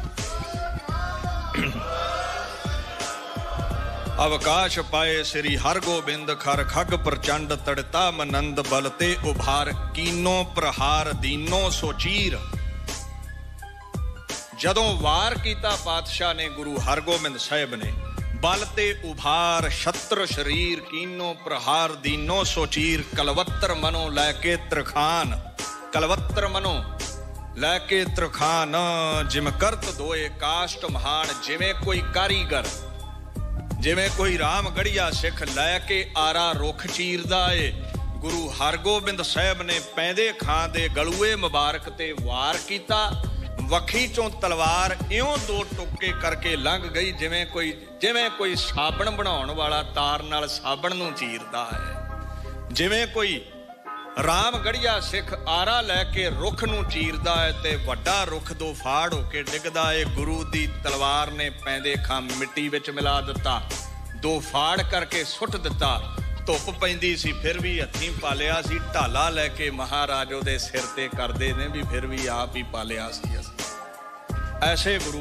अवकाश पाए श्री हरगोबिंद, खर खग प्रचंड तड़ता मनंद, बलते उभार कीनो प्रहार दीनो सोचीर। जदों वार कीता पातशाह ने गुरु हरगोबिंद साहिब ने, बल ते उभार छत्र शरीर कीनो प्रहार दीनो सोचीर कलवत्तर मनो लैके त्रिखान कलवत्तर मनो लैके त्रिखान जिम करत दोए काष्ट महान जिमें कोई कारीगर जिमें कोई राम गढ़िया सिख लैके आरा रुख चीरदा ए गुरु हरगोबिंद साहब ने पैंदे खां दे गलूए मुबारक ते वार कीता वखी चों तलवार इउं दो टुके करके लंघ गई जिवें कोई साबण बनाउण वाला तार नाल साबण नूं चीरदा है जिवें कोई राम गढ़िया सिख आरा लैके रुख नूं चीरदा है ते वड्डा रुख दो फाड़ होके डिगदा है गुरु दी तलवार ने पैंदे खां मिट्टी विच मिला दिता दो फाड़ करके सुट दिता धुप पैंदी सी फिर भी हथीं पालिया सी ढाला लैके महाराज उहदे सिर ते करदे ने भी फिर भी आप ही पालिया सी असीं ऐसे गुरु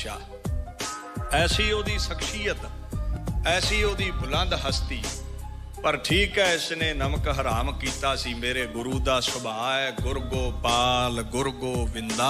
पातशाह ऐसी उहदी शख्सियत ऐसी उहदी बुलंद हस्ती पर ठीक है इसने नमक हराम कीता सी मेरे गुरु दा सुभाਅ है गुरगोपाल गुरगोविंदा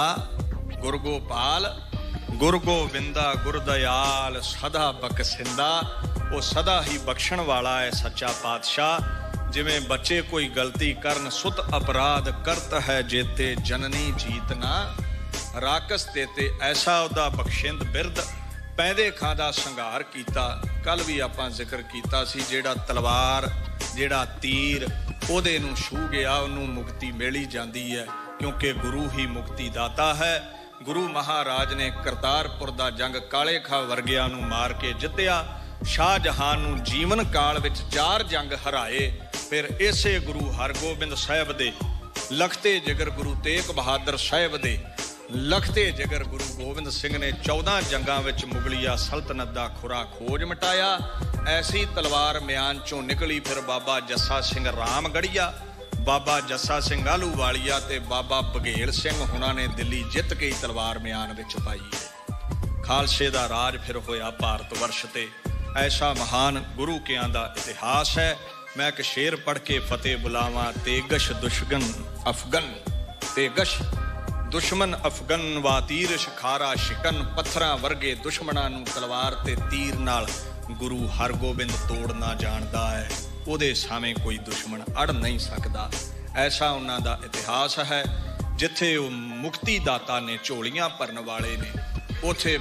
गुरगोपाल गुरगोविंदा गुरदयाल सदा बख्शिंदा वो सदा ही बख्शण वाला है सच्चा पातशाह जिवें बच्चे कोई गलती करन सुत अपराध करत है जेते जननी जीत ना राकस देते ऐसा उदा बख्शिंद बिरद पैंदे खां दा संघार कीता कल भी आपां जिक्र कीता सी जेड़ा तलवार जेड़ा तीर ओहदे नूं छू गया उहनूं मुक्ति मिल ही जांदी है क्योंकि गुरु ही मुक्ति दाता है गुरु महाराज ने करतारपुर दा जंग काले खां वर्गियां नूं मार के जित्तिया शाहजहां नूं जीवन काल विच 4 जंग हराए फिर इसे गुरु हरगोबिंद साहब दे लखते जिगर गुरु तेग बहादुर साहब दे लखते जिगर गुरु गोबिंद सिंह ने 14 जंगां विच मुगलिया सल्तनत दा खुरा खोज मिटाया ऐसी तलवार म्यान चों निकली फिर बाबा जस्सा सिंह रामगढ़िया बाबा जस्सा सिंह आलूवालिया ते बाबा बघेल सिंह हुणां ने दिल्ली जित के तलवार म्यान विच पाई है खालसे दा राज फिर होया भारत वर्ष ते ऐसा महान गुरु कियां दा इतिहास है मैं एक शेर पढ़ के फतेह बुलावा तेगश दुश्मन अफगन तेगश दुश्मन अफगन वा तीर शिखारा शिकन पत्थरां वर्गे दुश्मनां नूं तलवार ते तीर नाल गुरु हरगोबिंद तोड़ना जानदा है ਉਹਦੇ ਸਾਹਮਣੇ ਕੋਈ ਦੁਸ਼ਮਣ ਅੜ ਨਹੀਂ ਸਕਦਾ ਐਸਾ ਉਹਨਾਂ ਦਾ ਇਤਿਹਾਸ ਹੈ ਜਿੱਥੇ ਉਹ ਮੁਕਤੀ ਦਾਤਾ ਨੇ ਝੋਲੀਆਂ ਭਰਨ ਵਾਲੇ ਨੇ ਉੱਥੇ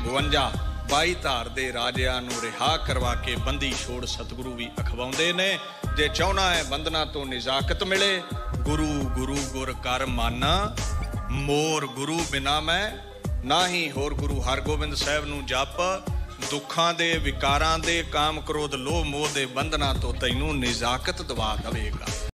22 ਧਾਰ ਦੇ ਰਾਜਿਆਂ ਨੂੰ ਰਿਹਾ ਕਰਵਾ ਕੇ ਬੰਦੀ ਛੋੜ ਸਤਿਗੁਰੂ ਵੀ ਅਖਵਾਉਂਦੇ ਨੇ ਜੇ ਚਾਹੁੰਦਾ ਹੈ ਬੰਦਨਾ ਤੋਂ ਨਿਜ਼ਾਕਤ ਮਿਲੇ ਗੁਰੂ ਗੁਰੂ ਗੁਰ ਕਰ ਮਾਨਾ ਮੋਰ ਗੁਰੂ ਬਿਨਾ ਮੈਂ ਨਾ ਹੀ ਹੋਰ ਗੁਰੂ ਹਰਗੋਬਿੰਦ ਸਾਹਿਬ ਨੂੰ ਜਪ ਦੁੱਖਾਂ ਦੇ ਵਿਕਾਰਾਂ ਦੇ ਕਾਮ ਕ੍ਰੋਧ ਲੋਭ ਮੋਹ ਦੇ ਬੰਧਨਾਂ ਤੋਂ ਤੈਨੂੰ ਨਿਜ਼ਾਕਤ ਦਵਾ ਦੇਵੇਗਾ।